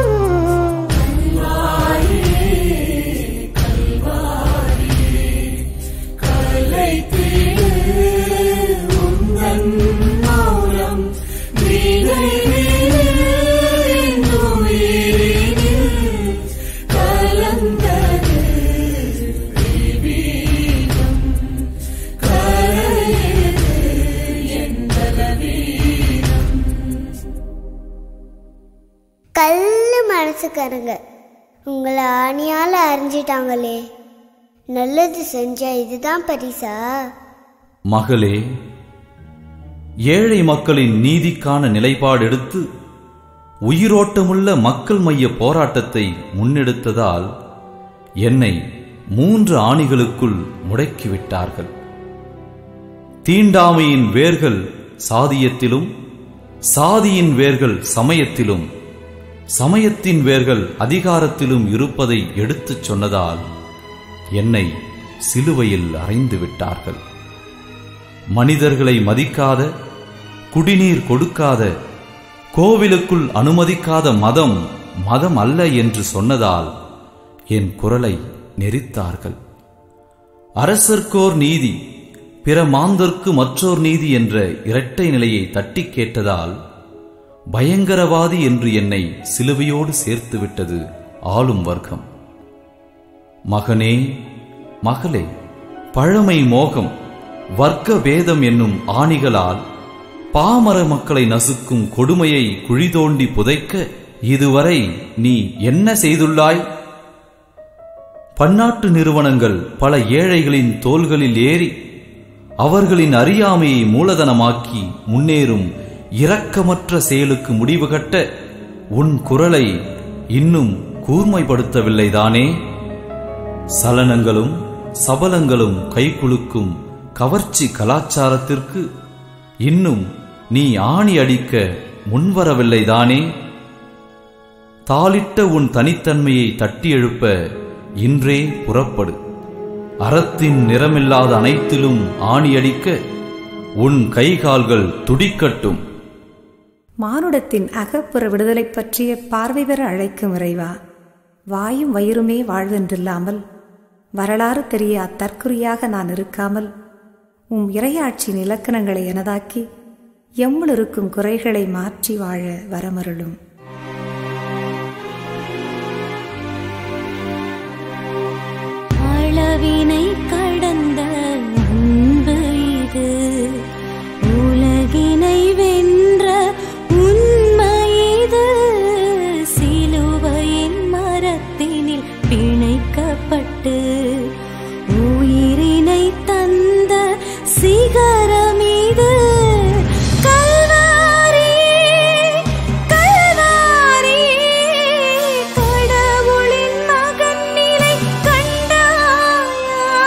கல்லு மனசுக்காரங்க உங்களை ஆணியால அறிஞ்சிட்டாங்களே, நல்லது செஞ்சா இதுதான் பரிசா? மகளே, ஏழை மக்களின் நீதிக்கான நிலைப்பாடு எடுத்து உயிரோட்டமுள்ள மக்கள் மைய போராட்டத்தை முன்னெடுத்ததால் என்னை மூன்று ஆணிகளுக்குள் முடக்கிவிட்டார்கள். தீண்டாமையின் வேர்கள் சாதியத்திலும், சாதியின் வேர்கள் சமயத்திலும், சமயத்தின் வேர்கள் அதிகாரத்திலும் இருப்பதை எடுத்துச் சொன்னதால் என்னை சிலுவையில் அறைந்து விட்டார்கள். மனிதர்களை மதிக்காத, குடிநீர் கொடுக்காத, கோவிலுக்குள் அனுமதிக்காத மதம் மதம் அல்ல என்று சொன்னதால் என் குரலை நெரித்தார்கள். அரசர்க்கோர் நீதி, பிற மாந்தர்க்கு மற்றோர் நீதி என்ற இரட்டை நிலையை தட்டி கேட்டதால் பயங்கரவாதி என்று என்னை சிலுவையோடு சேர்த்துவிட்டது ஆளும் வர்க்கம். மகனே, மகளே, பழமை மோகம், வர்க்க பேதம் என்னும் ஆணிகளால் பாமர மக்களை நசுக்கும் கொடுமையை குழி தோண்டி புதைக்க இதுவரை நீ என்ன செய்துள்ளாய்? பன்னாட்டு நிறுவனங்கள் பல ஏழைகளின் தோள்களில் ஏறி அவர்களின் அறியாமையை மூலதனமாக்கி முன்னேறும் இரக்கமற்ற செயலுக்கு முடிவு கட்ட உன் குரலை இன்னும் கூர்மைப்படுத்தவில்லைதானே? சலனங்களும் சபலங்களும் கைகுலுக்கும் கவர்ச்சி கலாச்சாரத்திற்கு இன்னும் நீ ஆணி அடிக்க முன்வரவில்லைதானே? தாளிட்ட உன் தனித்தன்மையை தட்டி எழுப்ப இன்றே புறப்படு. அறத்தின் நிறமில்லாத அனைத்திலும் ஆணியடிக்க உன் கைகால்கள் துடிக்கட்டும். மானுடத்தின் அகப்புற விடுதலை பற்றிய பார்வை பெற அழைக்கும் இறைவா, வாயும் வயிறுமே வாழ்வென்றில்லாமல் வரலாறு தெரிய அத்தற்குறியாக நான் இருக்காமல் உம் இறையாட்சியின் இலக்கணங்களை எனதாக்கி எம்முள் இருக்கும் குறைகளை மாற்றி வாழ வரமருளும். அளவினை கடந்த அன்பு இது, உலகினை வென்ற உண்மை இது. சிலுவையின் மரத்தினில் பிணைக்கப்பட்டு உயிரினை தந்த சிகரம் இது. கடவுளின் மகன் நிலை கண்டாயா?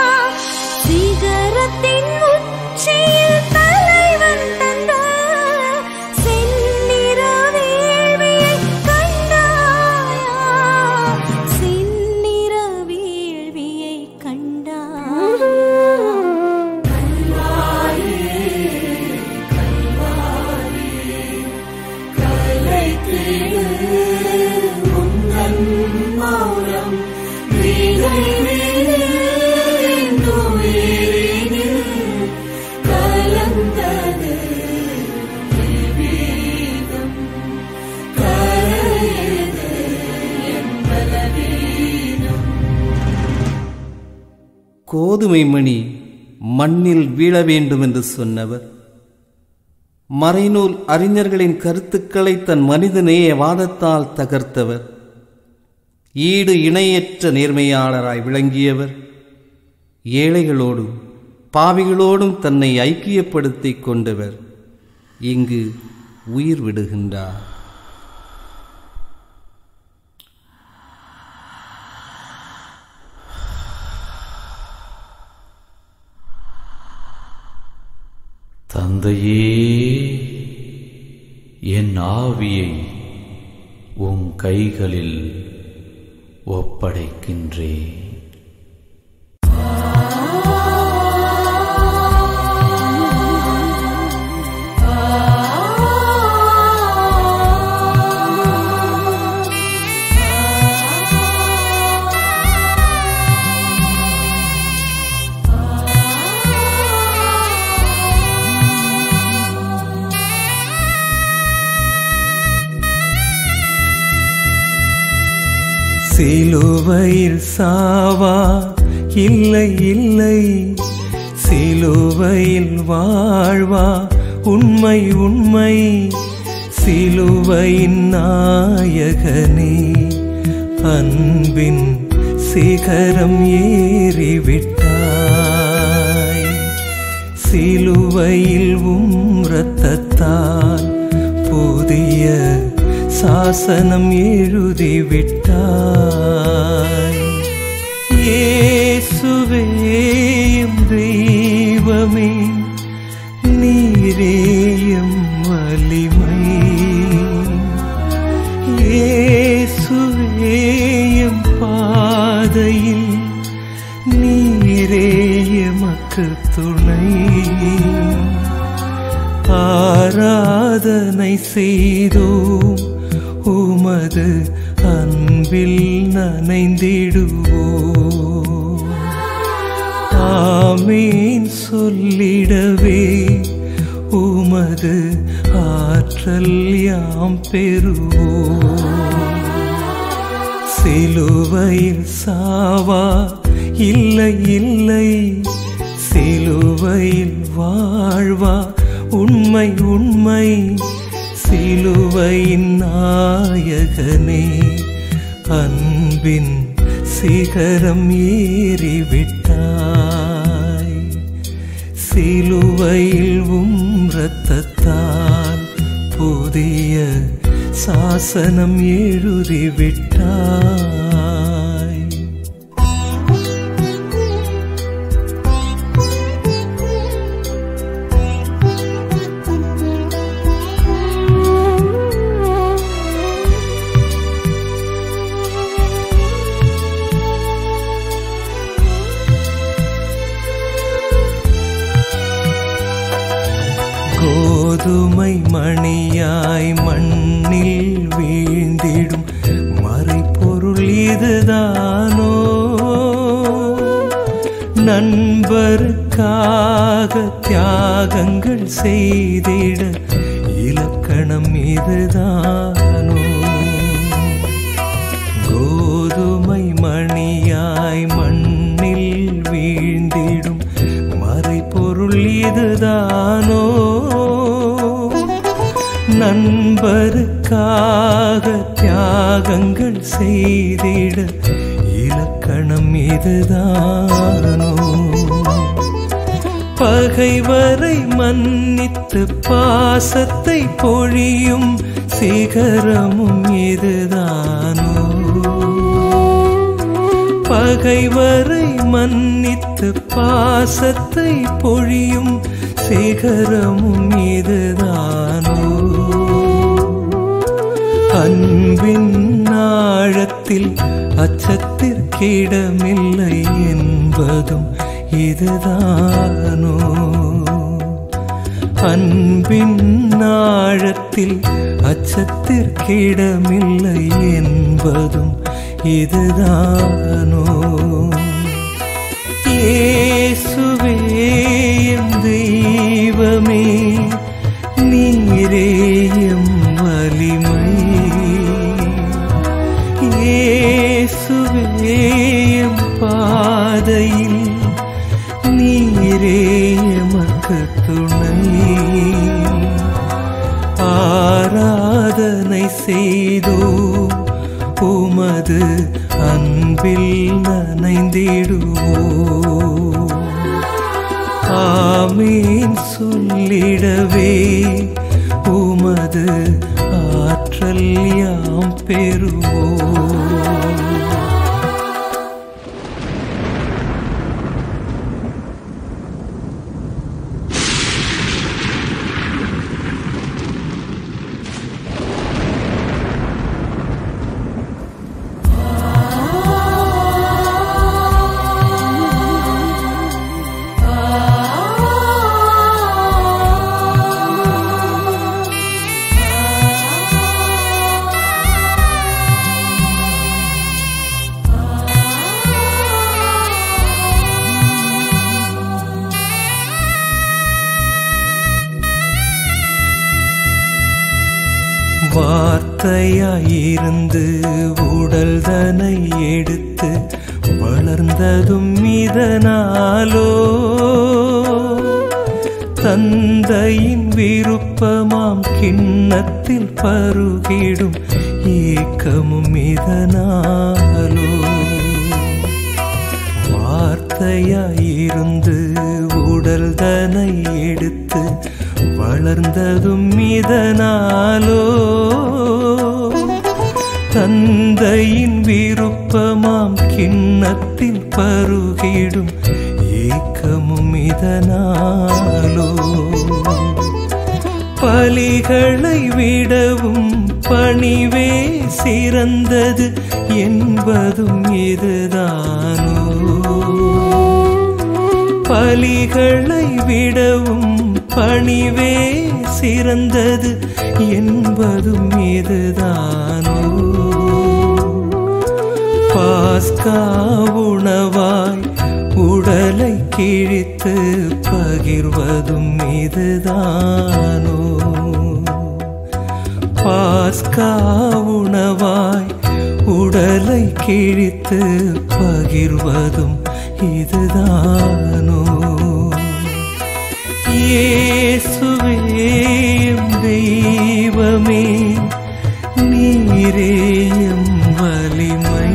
கோதுமை மணி மண்ணில் வீழ வேண்டும் என்று சொன்னவர், மறைநூல் அறிஞர்களின் கருத்துக்களை தன் மனிதநேய வாதத்தால் தகர்த்தவர், ஈடு இணையற்ற நேர்மையாளராய் விளங்கியவர், ஏழைகளோடும் பாவிகளோடும் தன்னை ஐக்கியப்படுத்திக் கொண்டவர் இங்கு உயிர் விடுகின்றார். தந்தையே, என் ஆவியை உம் கைகளில் ஒப்படைக்கின்றேன். சிலுவையில் சாவா இல்லை இல்லை, சிலுவையில் வாழ்வா உண்மை உண்மை, சிலுவையின் நாயகனே அன்பின் சிகரம் ஏறிவிட்டாய். சிலுவையில் உம் இரத்தத்தால் புதிய சாசனம் எழுதிவிட்டாய். இயேசுவே எம் தெய்வமே, நீரே எம் வலிமை. இயேசுவே எம் பாதையில் நீரே எமக்கு துணை. ஆராதனை செய்தோம் உமது அன்பில் நனைந்திடுவோம். ஆமீன் சொல்லிடவே உமது ஆற்றல் யாம் பெறுவோம். சிலுவையில் சாவா இல்லை இல்லை, சிலுவையில் வாழ்வா உண்மை உண்மை, சிலுவையின் நாயகனே அன்பின் சிகரம் ஏறிவிட்டாய். சிலுவையில் உம் இரத்தத்தால் புதிய சாசனம் எழுதிவிட்டாய். கோதுமை மணியாய் மண்ணில் வீழ்ந்திடும் மறைபொருள் இதுதானோ? நண்பருக்காக தியாகங்கள் செய்திட இலக்கணம் இதுதானோ? கோதுமை மணியாய் மண்ணில் வீழ்ந்திடும் மறைபொருள் இதுதானோ? நண்பருக்காக தியாகங்கள் செய்திட இலக்கணம் இதுதானோ? பகைவரை மன்னித்து பாசத்தை பொழியும் சிகரமும் இதுதானோ? பகைவரை மன்னித்து பாசத்தை பொழியும் சிகரமும் இதுதானோ? அன்பின் ஆழத்தில் அச்சத்திற்கிடமில்லை என்பதும் இதுதானோ? அன்பின் ஆழத்தில் அச்சத்திற்கிடமில்லை என்பதும் இதுதானோ? இயேசுவே எம் தெய்வமே, நீரே எம் வலிமை. இயேசுவே எம் பாதையில் எமக்கு துணை. ஆராதனை செய்தோ உமது அன்பில் நனைந்திடுவோ. ஆமீன் சொல்லிடவே உமது ஆற்றல் யாம் பெறுவோம். வார்த்தையாயிருந்து உடல் தனை எடுத்து வளர்ந்ததும் இதனாலோ. தந்தையின் விருப்பமாம் கிண்ணத்தில் பருகிடும் ஏக்கமும் இதனாலோ. வார்த்தையாயிருந்து உடல் தனை எடுத்து வளர்ந்ததும் இதனாலோ. தந்தையின் விருப்பமாம் கிண்ணத்தில் பருகிடும் ஏக்கமும் இதனாலோ. பலிகளை விடவும் பணிவே சிறந்தது என்பதும் இதுதானோ. பலிகளை விடவும் பணிவே சிறந்தது என்பதும் இதுதானோ. பாஸ்கா உணவாய் உடலை கிழித்து பகிர்வதும் இதுதானோ. பாஸ்கா உணவாய் உடலை கிழித்து பகிர்வதும் இதுதானோ. இயேசுவே எம் தெய்வமே நீரே எம் வலிமை.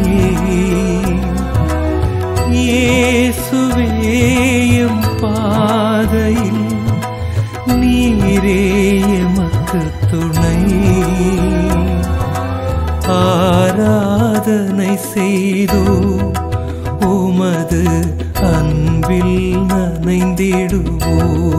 இயேசுவே எம் பாதையில் நீரே எமக்கு துணை. ஆராதனை செய்தோ உமது அன்பில் நனைந்திடுவோ.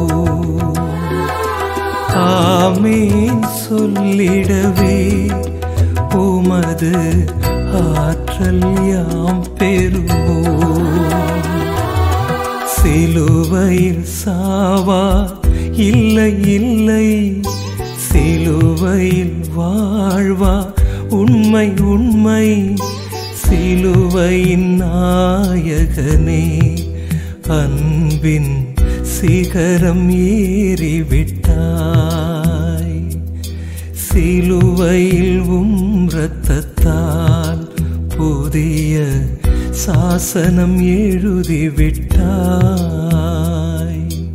ஆமீன் சொல்லிடவே உமது ஆற்றல் யாம் பெறுவோம். சிலுவையில் சாவா இல்லை இல்லை, சிலுவையில் வாழ்வா உண்மை உண்மை. சிலுவையின் நாயகனே அன்பின் சிகரம் ஏறிவிட்டாய். சிலுவையில் உம் இரத்தத்தால் புதிய சாசனம் எழுதிவிட்டாய்.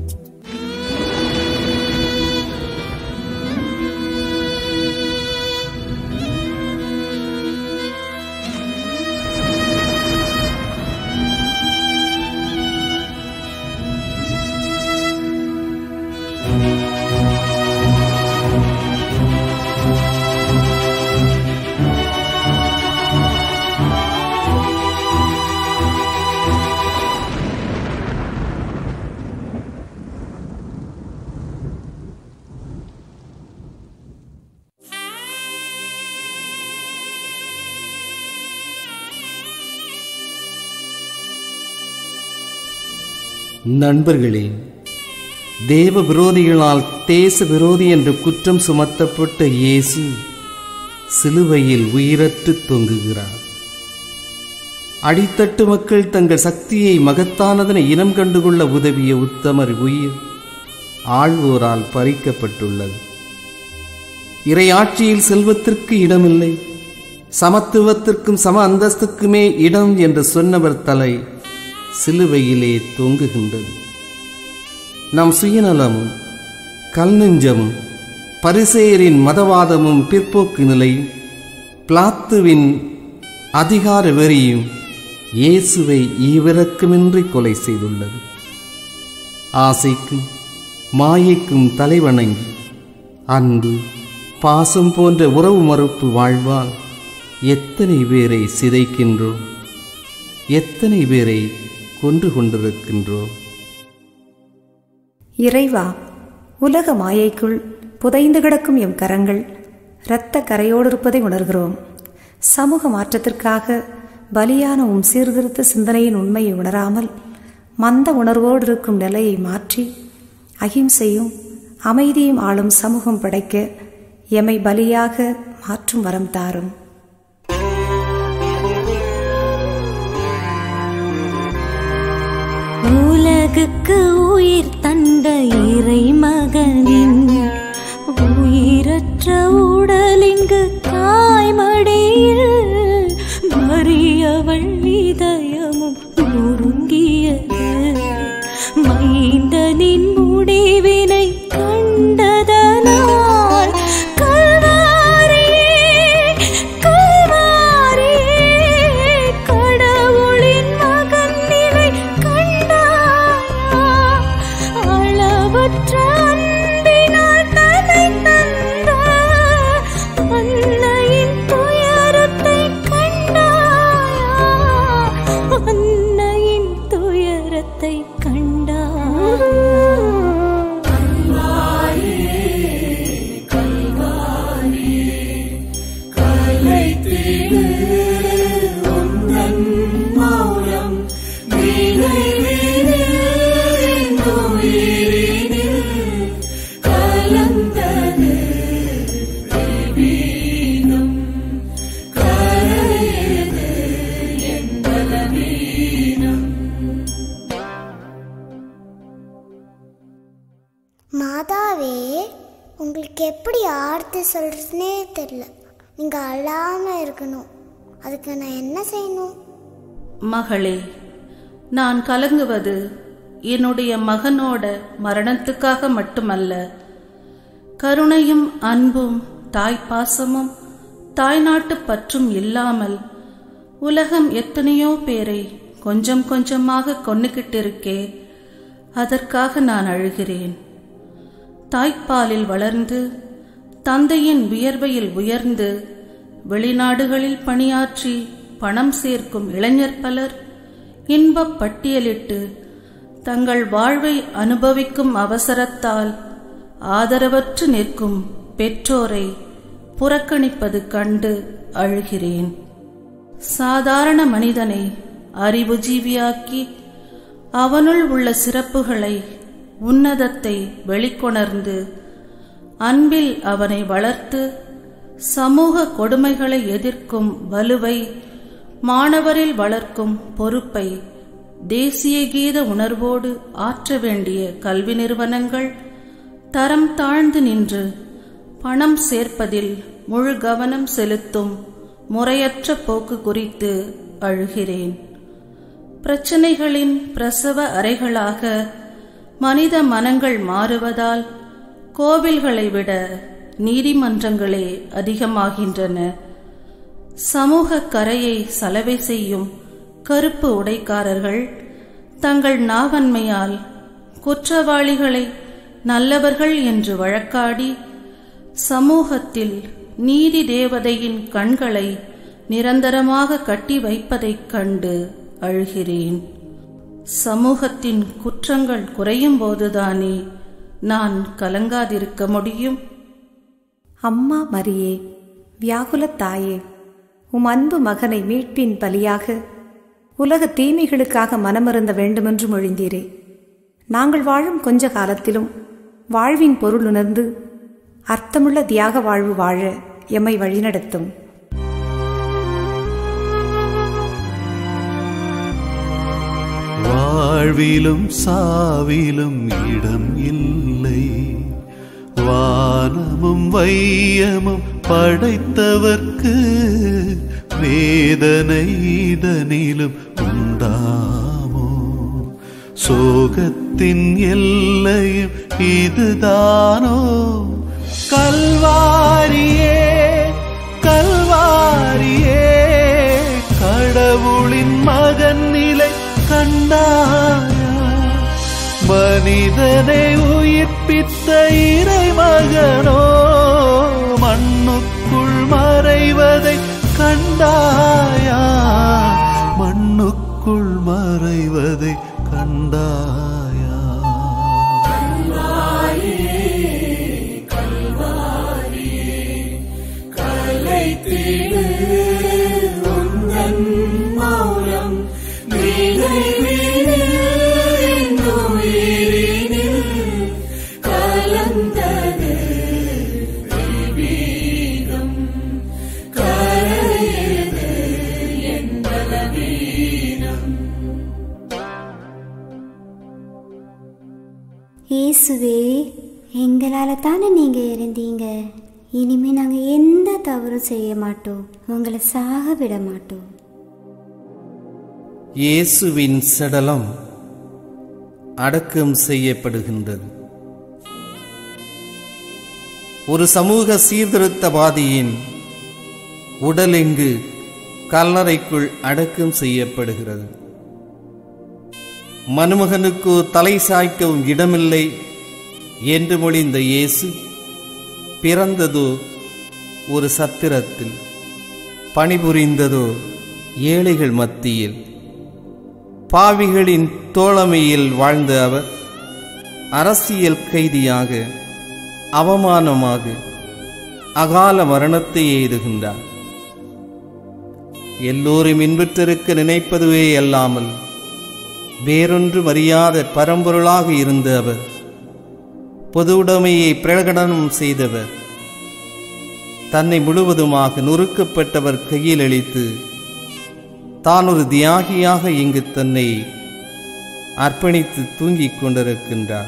நண்பர்களே, தேவ விரோதிகளால் தேச விரோதி என்று குற்றம் சுமத்தப்பட்ட இயேசு சிலுவையில் உயிரற்று தொங்குகிறார். அடித்தட்டு மக்கள் தங்கள் சக்தியை மகத்தானதனை இனம் கண்டுகொள்ள உதவிய உத்தமர் உயிர் ஆழ்வோரால் பறிக்கப்பட்டுள்ளது. இறையாட்சியில் செல்வத்திற்கு இடமில்லை, சமத்துவத்திற்கும் சம அந்தஸ்துக்குமே இடம் என்று சொன்னவர் தலை சிலுவையிலே தொங்குகின்றது. நம் சுயநலமும் கல்நெஞ்சமும் பரிசேயரின் மதவாதமும் பிற்போக்கு நிலையும் பிலாத்துவின் அதிகார வெறியும் இயேசுவை ஈவிரக்கமின்றி கொலை செய்துள்ளது. ஆசைக்கும் மாயைக்கும் தலைவணங்கி அன்பு பாசம் போன்ற உறவு மறுப்பு வாழ்வால் எத்தனை பேரை சிதைக்கின்றோம், எத்தனை பேரை கொன்று கொண்டிருக்கின்றோம். இறைவா, உலக மாயைக்குள் புதைந்து கிடக்கும் எம் கரங்கள் இரத்த கரையோடு இருப்பதை உணர்கிறோம். சமூக மாற்றத்திற்காக பலியான உம் சீர்திருத்த சிந்தனையின் உண்மையை உணராமல் மந்த உணர்வோடு இருக்கும் நிலையை மாற்றி அகிம்சையும் அமைதியும் ஆளும் சமூகம் படைக்க எமை பலியாக மாற்றும் வரம் தாரும். உலகுக்கு உயிர் தந்த இறை மகனின் உயிரற்ற உடலிங்கு தாய்மடியில் மறியவள் இதயமும் நொறுங்கியது. மைந்தனின் முடிவினை கண்டதனால் கல்வாரியே கல்வாரியே கடவுளின் மகன் நிலை கண்டாயா. அளவற்ற அன்பினால் தன்னை தந்த அன்னையின் துயரத்தை கண்டாயா. அன்னையின் துயரத்தை கண்டாயா. மாதாவே, உங்களுக்கு எப்படி ஆர்த்தி சொல்கிறதுனே தெரில. நீங்கள் அழாமல் இருக்கணும். அதுக்கு நான் என்ன செய்யணும்? மகளே, நான் கலங்குவது என்னுடைய மகனோட மரணத்துக்காக மட்டுமல்ல. கருணையும் அன்பும் தாய்ப்பாசமும் தாய்நாட்டு பற்றும் இல்லாமல் உலகம் எத்தனையோ பேரை கொஞ்சம் கொஞ்சமாக கொன்னுகிட்டிருக்கே, அதற்காக நான் அழுகிறேன். தாய்ப்பாலில் வளர்ந்து தந்தையின் வியர்வையில் உயர்ந்து வெளிநாடுகளில் பணியாற்றி பணம் சேர்க்கும் இளைஞர் பலர் இன்பப் பட்டியலிட்டு தங்கள் வாழ்வை அனுபவிக்கும் அவசரத்தால் ஆதரவற்று நிற்கும் பெற்றோரை புறக்கணிப்பது கண்டு அழுகிறேன். சாதாரண மனிதனை அறிவுஜீவியாக்கி அவனுள் உள்ள சிறப்புகளை உன்னதத்தை வெளிக்கொணர்ந்து அன்பில் அவனை வளர்த்து சமூக கொடுமைகளை எதிர்க்கும் வலுவை மாணவரில் வளர்க்கும் பொறுப்பை தேசிய கீத உணர்வோடு ஆற்ற வேண்டிய கல்வி நிறுவனங்கள் தரம் தாழ்ந்து நின்று பணம் சேர்ப்பதில் முழு கவனம் செலுத்தும் முறையற்ற போக்கு குறித்து அழுகிறேன். பிரச்சனைகளின் பிரசவ அறைகளாக மனித மனங்கள் மாறுவதால் கோவில்களை விட நீதிமன்றங்களே அதிகமாகின்றன. சமூக கரையை சலவை செய்யும் கருப்பு உடைக்காரர்கள் தங்கள் நாவன்மையால் குற்றவாளிகளை நல்லவர்கள் என்று வழக்காடி சமூகத்தில் நீதி தேவதையின் கண்களை நிரந்தரமாக கட்டி வைப்பதைக் கண்டு அழுகிறேன். சமூகத்தின் குற்றங்கள் குறையும் போதுதானே நான் கலங்காதிருக்க முடியும். அம்மா மரியே, வியாகுலத் தாயே, உம் அன்பு மகனை மீட்பின் பலியாக உலக தீமைகளுக்காக மனமருந்த வேண்டுமென்று மொழிந்தீரே. நாங்கள் வாழும் கொஞ்ச காலத்திலும் வாழ்வின் பொருள் உணர்ந்து அர்த்தமுள்ள தியாக வாழ்வு வாழ எம்மை வழிநடத்தும். வாழ்விலும் சாவிலும் இடம் இல்லை, வானமும் வையமும் படைத்தவர்க்கு வேதனை இதனிலும் உண்டாமோ? சோகத்தின் எல்லையும் இதுதானோ? கல்வாரியே கல்வாரியே, கடவுளின் மகன் நிலை கண்டாயா? மனிதனை உயிர்ப்பித்த இறைமகனோ மண்ணுக்குள் மறைவதை கண்டாயா? மண்ணுக்குள் மறைவதை கண்டாயா? இயேசுவே, எங்களால் தானே நீங்கள் இருந்தீங்க. இனிமே நாங்கள் எந்த தவறும் செய்ய மாட்டோம், உங்களை சாக விட மாட்டோம். இயேசுவின் சடலம் அடக்கம் செய்யப்படுகின்றது. ஒரு சமூக சீர்திருத்தவாதியின் உடல் இங்கு கல்லறைக்குள் அடக்கம் செய்யப்படுகிறது. மனுமகனுக்கு தலை சாய்க்கவும் இடமில்லை என்று மொழிந்த இயேசு பிறந்ததோ ஒரு சத்திரத்தில், பணிபுரிந்ததோ ஏழைகள் மத்தியில். பாவிகளின் தோழமையில் வாழ்ந்த அவர் அரசியல் கைதியாக அவமானமாக அகால மரணத்தை எய்துகின்றார். எல்லோரும் இன்புற்றிருக்க நினைப்பதுவே அல்லாமல் வேறொன்றும் அறியாத பரம்பொருளாக இருந்த அவர், பொது உடைமையை பிரகடனம் செய்தவர், தன்னை முழுவதுமாக நொறுக்கப்பட்டவர் கையில் அளித்து தான் ஒரு தியாகியாக இங்கு தன்னை அர்ப்பணித்து தூங்கிக் கொண்டிருக்கின்றார்.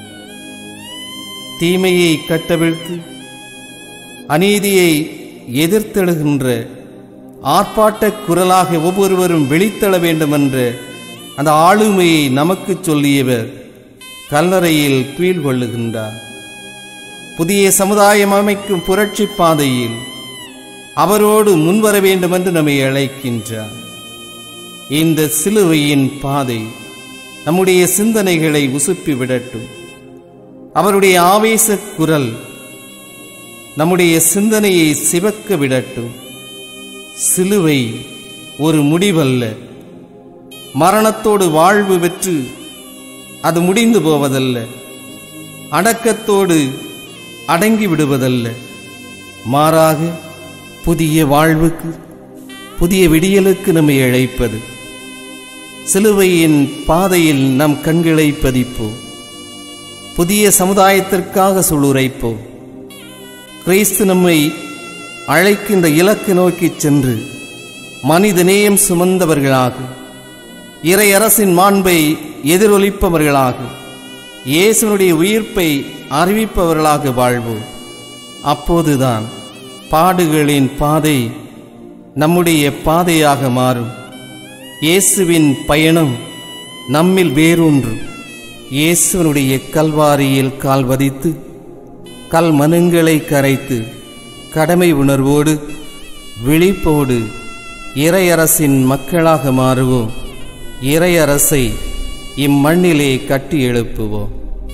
தீமையை கட்டவிழ்த்து அநீதியை எதிர்த்தெழுகின்ற ஆர்ப்பாட்ட குரலாக ஒவ்வொருவரும் வெளித்தள வேண்டுமென்ற அந்த ஆளுமையை நமக்கு சொல்லியவர் கல்லறையில் கீழ் கொள்ளுகின்றார். புதிய சமுதாயம் அமைக்கும் புரட்சி பாதையில் அவரோடு முன்வர வேண்டும் என்று நம்மை அழைக்கின்றார். இந்த சிலுவையின் பாதை நம்முடைய சிந்தனைகளை உசுப்பி விடட்டும். அவருடைய ஆவேச குரல் நம்முடைய சிந்தனையை சிவக்க விடட்டும். சிலுவை ஒரு முடிவல்ல, மரணத்தோடு வாழ்வு பெற்று அது முடிந்து போவதல்ல, அடக்கத்தோடு அடங்கி விடுவதல்ல, மாறாக புதிய வாழ்வுக்கு, புதிய விடியலுக்கு நம்மை அழைப்பது. சிலுவையின் பாதையில் நம் கண்களை பதிப்போம். புதிய சமுதாயத்திற்காக சூளுரைப்போம். கிறிஸ்து நம்மை அழைக்கின்ற இலக்கு நோக்கி சென்று மனிதநேயம் சுமந்தவர்களாக, இறை அரசின் மாண்பை எதிரொலிப்பவர்களாக, இயேசுனுடைய உயிர்ப்பை அறிவிப்பவர்களாக வாழ்வோம். அப்போதுதான் பாடுகளின் பாதை நம்முடைய பாதையாக மாறும். இயேசுவின் பயணம் நம்மில் வேறொன்று. இயேசுனுடைய கல்வாரியில் கால் வதித்து கல் மனங்களை கரைத்து கடமை உணர்வோடு விழிப்போடு இறையரசின் மக்களாக மாறுவோம். இறையரசை இம்மண்ணிலே கட்டி எழுப்புவோம்.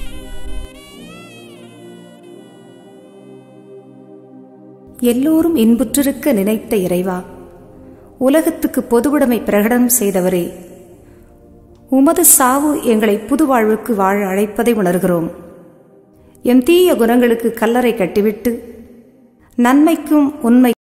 எல்லோரும் இன்புற்றிருக்க நினைத்த இறைவா, உலகத்துக்கு பொதுவுடைமை பிரகடனம் செய்தவரே, உமது சாவு எங்களை புது வாழ்வுக்கு வாழ அழைப்பதை உணர்கிறோம். எம் தீய குணங்களுக்கு கல்லறை கட்டிவிட்டு நன்மைக்கும் உண்மை